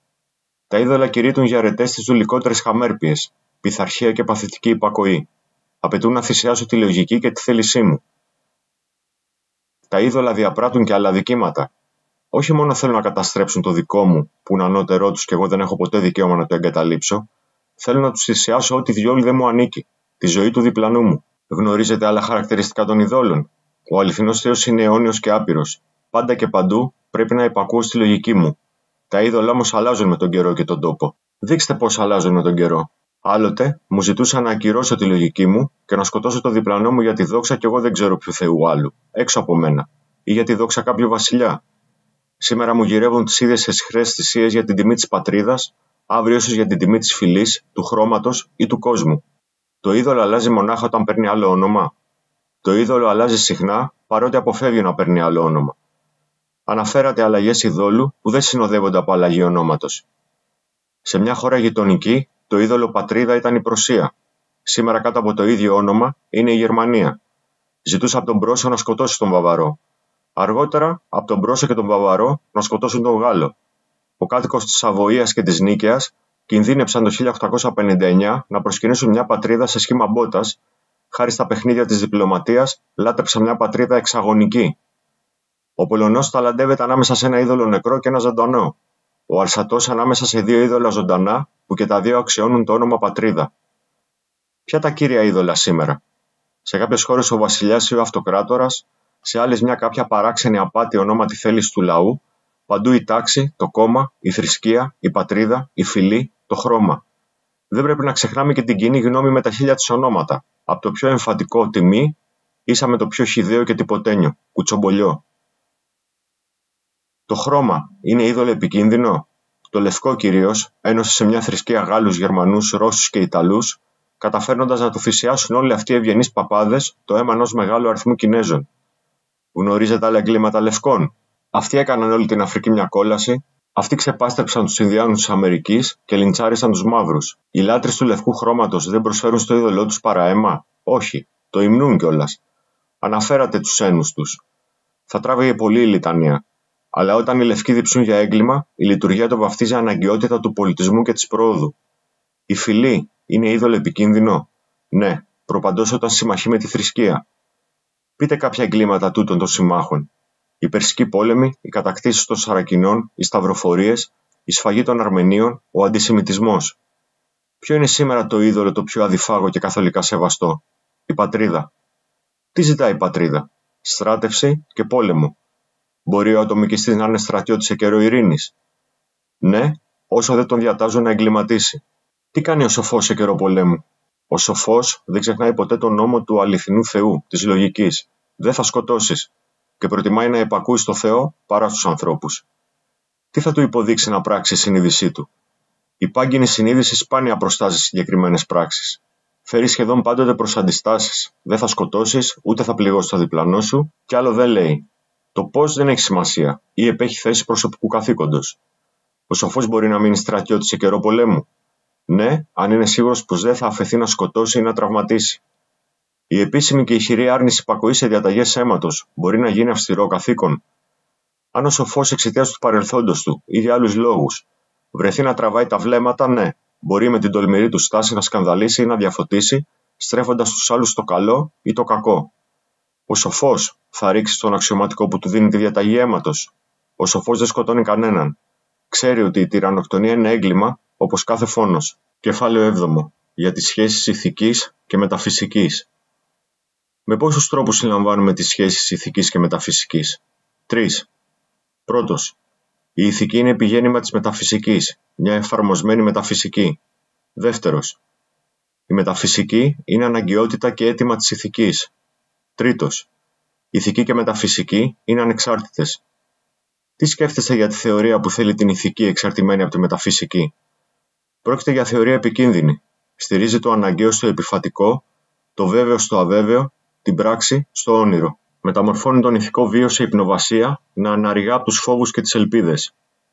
Τα είδωλα κηρύττουν για αρετές τις δουλικότερες χαμέρπιες, πειθαρχία και παθητική υπακοή. Απαιτούν να θυσιάσω τη λογική και τη θέλησή μου. Τα είδωλα διαπράττουν και άλλα δικήματα. Όχι μόνο θέλουν να καταστρέψουν το δικό μου, που είναι ανώτερό τους και εγώ δεν έχω ποτέ δικαίωμα να το εγκαταλείψω, θέλω να τους θυσιάσω ό,τι διόλου δεν μου ανήκει, τη ζωή του διπλανού μου. Γνωρίζετε άλλα χαρακτηριστικά των ειδόλων? Ο αληθινός Θεός είναι αιώνιος και άπειρος. Πάντα και παντού πρέπει να υπακούω στη λογική μου. Τα είδωλα όμως αλλάζουν με τον καιρό και τον τόπο. Δείξτε πώς αλλάζουν με τον καιρό. Άλλοτε μου ζητούσαν να ακυρώσω τη λογική μου και να σκοτώσω το διπλανό μου για τη δόξα και εγώ δεν ξέρω ποιου Θεού άλλου, έξω από μένα, ή για τη δόξα κάποιου βασιλιά. Σήμερα μου γυρεύουν τις ίδιες εσχρές θυσίες για την τιμή της πατρίδας, αύριο ίσως για την τιμή της φυλής, του χρώματος ή του κόσμου. Το είδωλο αλλάζει μονάχα όταν παίρνει άλλο όνομα. Το είδωλο αλλάζει συχνά παρότι αποφεύγει να παίρνει άλλο όνομα. Αναφέρατε αλλαγές ειδόλου που δεν συνοδεύονται από αλλαγή ονόματος. Σε μια χώρα γειτονική, το είδωλο πατρίδα ήταν η Προσία. Σήμερα κάτω από το ίδιο όνομα είναι η Γερμανία. Ζητούσε από τον Πρόσο να σκοτώσει τον Βαβαρό. Αργότερα, από τον Πρόσο και τον Βαβαρό να σκοτώσουν τον Γάλλο. Ο κάτοικος της Σαβοίας και της Νίκαιας κινδύνεψαν το 1859 να προσκυνήσουν μια πατρίδα σε σχήμα μπότας, χάρη στα παιχνίδια της διπλωματίας, λάτρεψαν μια πατρίδα εξαγωνική. Ο Πολωνός ταλαντεύεται ανάμεσα σε ένα είδωλο νεκρό και ένα ζωντανό. Ο Αλσατός ανάμεσα σε δύο είδωλα ζωντανά, που και τα δύο αξιώνουν το όνομα πατρίδα. Ποια τα κύρια είδωλα σήμερα? Σε κάποιες χώρες ο βασιλιάς ή ο αυτοκράτορας, σε άλλες μια κάποια παράξενη απάτη ονόματι θέληση του λαού, παντού η τάξη, το κόμμα, η θρησκεία, η πατρίδα, η φυλή, το χρώμα. Δεν πρέπει να ξεχνάμε και την κοινή γνώμη με τα χίλια της ονόματα, από το πιο εμφαντικό τιμή Ίσα με το πιο χυδαίο και τυποτένιο, κουτσομπολιό. Το χρώμα είναι είδωλο επικίνδυνο. Το λευκό κυρίως ένωσε σε μια θρησκεία Γάλλους, Γερμανούς, Ρώσους και Ιταλούς, καταφέρνοντας να του θυσιάσουν όλοι αυτοί οι ευγενείς παπάδες το αίμα ενός μεγάλου αριθμού Κινέζων. Γνωρίζετε άλλα εγκλήματα λευκών? Αυτοί έκαναν όλη την Αφρική μια κόλαση, αυτοί ξεπάστρεψαν τους Ινδιάνους της Αμερικής και λιντσάρισαν τους μαύρους. Οι λάτρεις του λευκού χρώματος δεν προσφέρουν στο είδωλό τους παρά αίμα? Όχι, το υμνούν κιόλας. Αναφέρατε τους ένους τους. Θα τράβηγε πολύ η λιτανία. Αλλά όταν οι λευκοί διψούν για έγκλημα, η λειτουργία το βαφτίζει αναγκαιότητα του πολιτισμού και της προόδου. Η φυλή είναι είδωλο επικίνδυνο? Ναι, προπαντός όταν συμμαχεί με τη θρησκεία. Πείτε κάποια εγκλήματα τούτων των συμμάχων. Οι Περσικοί πόλεμοι, οι κατακτήσεις των Σαρακινών, οι σταυροφορίες, η σφαγή των Αρμενίων, ο αντισημιτισμός. Ποιο είναι σήμερα το είδωλο το πιο αδιφάγο και καθολικά σεβαστό? Η πατρίδα. Τι ζητάει η πατρίδα? Στράτευση και πόλεμο. Μπορεί ο ατομικιστής να είναι στρατιώτης σε καιρό ειρήνης? Ναι, όσο δεν τον διατάζουν να εγκληματίσει. Τι κάνει ο σοφός σε καιρό πολέμου? Ο σοφός δεν ξεχνάει ποτέ τον νόμο του αληθινού Θεού, της λογικής. Δεν θα σκοτώσεις. Και προτιμάει να υπακούει στο Θεό παρά στους ανθρώπους. Τι θα του υποδείξει να πράξει η συνείδησή του? Η πάγκινη συνείδηση σπάνια προστάζει συγκεκριμένες πράξεις. Φέρει σχεδόν πάντοτε προς αντιστάσεις. Δεν θα σκοτώσεις, ούτε θα πληγώσεις το διπλανό σου, κι άλλο δεν λέει. Το πώς δεν έχει σημασία ή επέχει θέση προσωπικού καθήκοντος. Ο σοφός μπορεί να μείνει στρατιώτης σε καιρό πολέμου? Ναι, αν είναι σίγουρος πως δεν θα αφαιθεί να σκοτώσει ή να τραυματίσει. Η επίσημη και ηχηρή άρνηση υπακοής σε διαταγές αίματος μπορεί να γίνει αυστηρό καθήκον? Αν ο σοφός εξαιτίας του παρελθόντος του ή για άλλους λόγους βρεθεί να τραβάει τα βλέμματα, ναι, μπορεί με την τολμηρή του στάση να σκανδαλίσει ή να διαφωτίσει, στρέφοντας τους άλλους το καλό ή το κακό. Ο σοφός θα ρίξει στον αξιωματικό που του δίνει τη διαταγή αίματος? Ο σοφός δεν σκοτώνει κανέναν. Ξέρει ότι η τυρανοκτονία είναι έγκλημα, όπως κάθε φόνος. Κεφάλαιο 7. Για τις σχέσεις ηθικής και μεταφυσικής. Με πόσους τρόπους συλλαμβάνουμε τις σχέσεις ηθικής και μεταφυσικής? 3. Πρώτος. Η ηθική είναι επιγέννημα της μεταφυσικής, μια εφαρμοσμένη μεταφυσική. Δεύτερος. Η μεταφυσική είναι αναγκαιότητα και αίτημα της ηθικής. Τρίτος. Ηθική και μεταφυσική είναι ανεξάρτητες. Τι σκέφτεστε για τη θεωρία που θέλει την ηθική εξαρτημένη από τη μεταφυσική? Πρόκειται για θεωρία επικίνδυνη. Στηρίζει το αναγκαίο στο επιφατικό, το βέβαιο στο αβέβαιο, την πράξη στο όνειρο. Μεταμορφώνει τον ηθικό βίο σε υπνοβασία, να αναρριγά από τους φόβους και τις ελπίδες.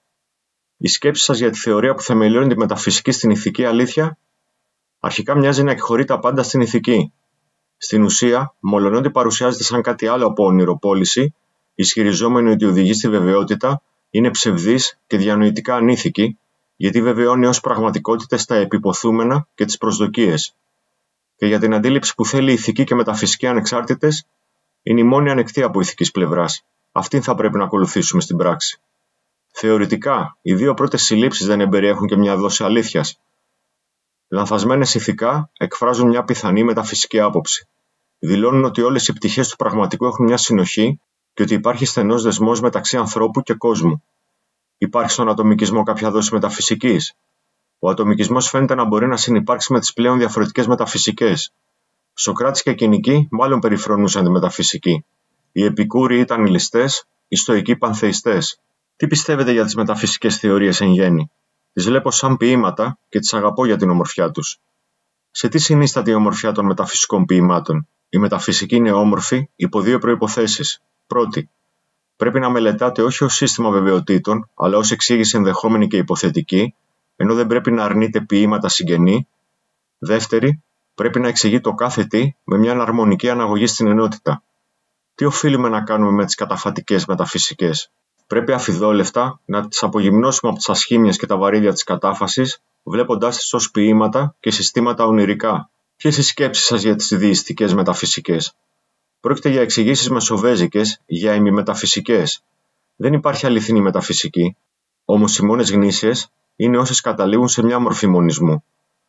Η σκέψη σας για τη θεωρία που θεμελιώνει τη μεταφυσική στην ηθική αλήθεια, αρχικά μοιάζει να εκχωρεί τα πάντα στην ηθική. Στην ουσία, μολονότι παρουσιάζεται σαν κάτι άλλο από ονειροπόληση, ισχυριζόμενο ότι οδηγεί στη βεβαιότητα, είναι ψευδής και διανοητικά ανήθικη, γιατί βεβαιώνει ως πραγματικότητες τα επιποθούμενα και τις προσδοκίες. Και για την αντίληψη που θέλει ηθική και μεταφυσική ανεξάρτητες, είναι η μόνη ανεκτή από ηθικής πλευράς. Αυτήν θα πρέπει να ακολουθήσουμε στην πράξη. Θεωρητικά, οι δύο πρώτες συλλήψεις δεν εμπεριέχουν και μια δόση αλήθειας. Λανθασμένες ηθικά εκφράζουν μια πιθανή μεταφυσική άποψη. Δηλώνουν ότι όλες οι πτυχές του πραγματικού έχουν μια συνοχή και ότι υπάρχει στενός δεσμός μεταξύ ανθρώπου και κόσμου. Υπάρχει στον ατομικισμό κάποια δόση μεταφυσικής? Ο ατομικισμός φαίνεται να μπορεί να συνυπάρξει με τις πλέον διαφορετικές μεταφυσικές. Σωκράτης και Κινικοί μάλλον περιφρονούσαν τη μεταφυσική. Οι Επικούροι ήταν ηλιστές, οι Στοικοί πανθεϊστές. Τι πιστεύετε για τις μεταφυσικές θεωρίες εν γέννη? Τις βλέπω σαν ποίηματα και τις αγαπώ για την ομορφιά τους. Σε τι συνίσταται η ομορφιά των μεταφυσικών ποίημάτων? Η μεταφυσική είναι όμορφη υπό δύο προϋποθέσεις. Πρώτη, πρέπει να μελετάτε όχι ως σύστημα βεβαιοτήτων, αλλά ως εξήγηση ενδεχόμενη και υποθετική, ενώ δεν πρέπει να αρνείτε ποίηματα συγγενή. Δεύτερη, πρέπει να εξηγεί το κάθε τι με μια αναρμονική αναγωγή στην ενότητα. Τι οφείλουμε να κάνουμε με τις καταφατικές μεταφυσικές? Πρέπει αφιδόλευτα να τις απογυμνώσουμε από τις ασχήμιες και τα βαρύδια της κατάφασης, βλέποντάς τις ως ποίηματα και συστήματα ονειρικά. Ποιες οι σκέψεις σας για τις δεϊστικές μεταφυσικές? Πρόκειται για εξηγήσεις μεσοβέζικες, για ημιμεταφυσικές. Δεν υπάρχει αληθινή μεταφυσική, όμως οι μόνες γνήσιες είναι όσες καταλήγουν σε μια μορφή μονισμού.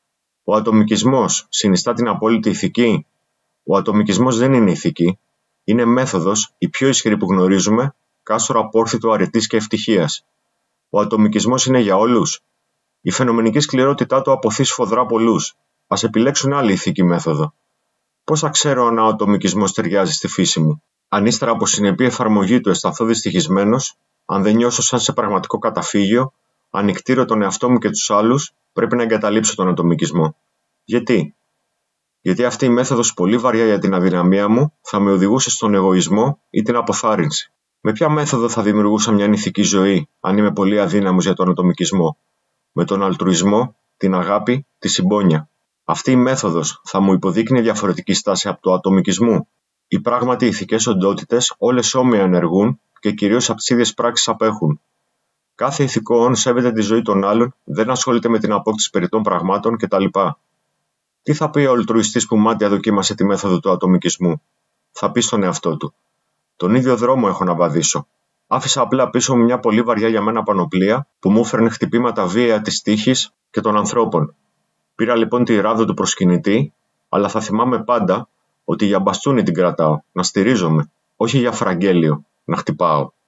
Ο ατομικισμός συνιστά την απόλυτη ηθική? Ο ατομικισμός δεν είναι ηθική. Είναι μέθοδος, η πιο ισχυρή που γνωρίζουμε, κάστορα απόρθητο αρετής και ευτυχίας. Ο ατομικισμός είναι για όλους? Η φαινομενική σκληρότητά του αποθεί σφοδρά πολλούς. Ας επιλέξουν άλλη ηθική μέθοδο. Πώς θα ξέρω αν ο ατομικισμός ταιριάζει στη φύση μου? Αν ύστερα από συνεπή εφαρμογή του αισθανθώ δυστυχισμένος, αν δεν νιώσω σαν σε πραγματικό καταφύγιο, αν νικτήρω τον εαυτό μου και τους άλλους, πρέπει να εγκαταλείψω τον ατομικισμό. Γιατί? Γιατί αυτή η μέθοδος πολύ βαριά για την αδυναμία μου θα με οδηγούσε στον εγωισμό ή την αποθάρρυνση. Με ποια μέθοδο θα δημιουργούσα μια ηθική ζωή, αν είμαι πολύ αδύναμος για τον ατομικισμό? Με τον αλτρουισμό, την αγάπη, τη συμπόνια. Αυτή η μέθοδος θα μου υποδείκνει διαφορετική στάση από το ατομικισμό? Οι πράγματι ηθικές οντότητες όλες όμοια ενεργούν και κυρίως από τις ίδιες πράξεις απέχουν. Κάθε ηθικό όν σέβεται τη ζωή των άλλων, δεν ασχολείται με την απόκτηση περιττών πραγμάτων κτλ. Τι θα πει ο αλτρουιστής που μάταια δοκίμασε τη μέθοδο του ατομικισμού? Θα πει στον εαυτό του: τον ίδιο δρόμο έχω να βαδίσω. Άφησα απλά πίσω μου μια πολύ βαριά για μένα πανοπλία που μου έφερνε χτυπήματα βία της τύχης και των ανθρώπων. Πήρα λοιπόν τη ράδο του προσκυνητή, αλλά θα θυμάμαι πάντα ότι για μπαστούνι την κρατάω, να στηρίζομαι, όχι για φραγγέλιο, να χτυπάω.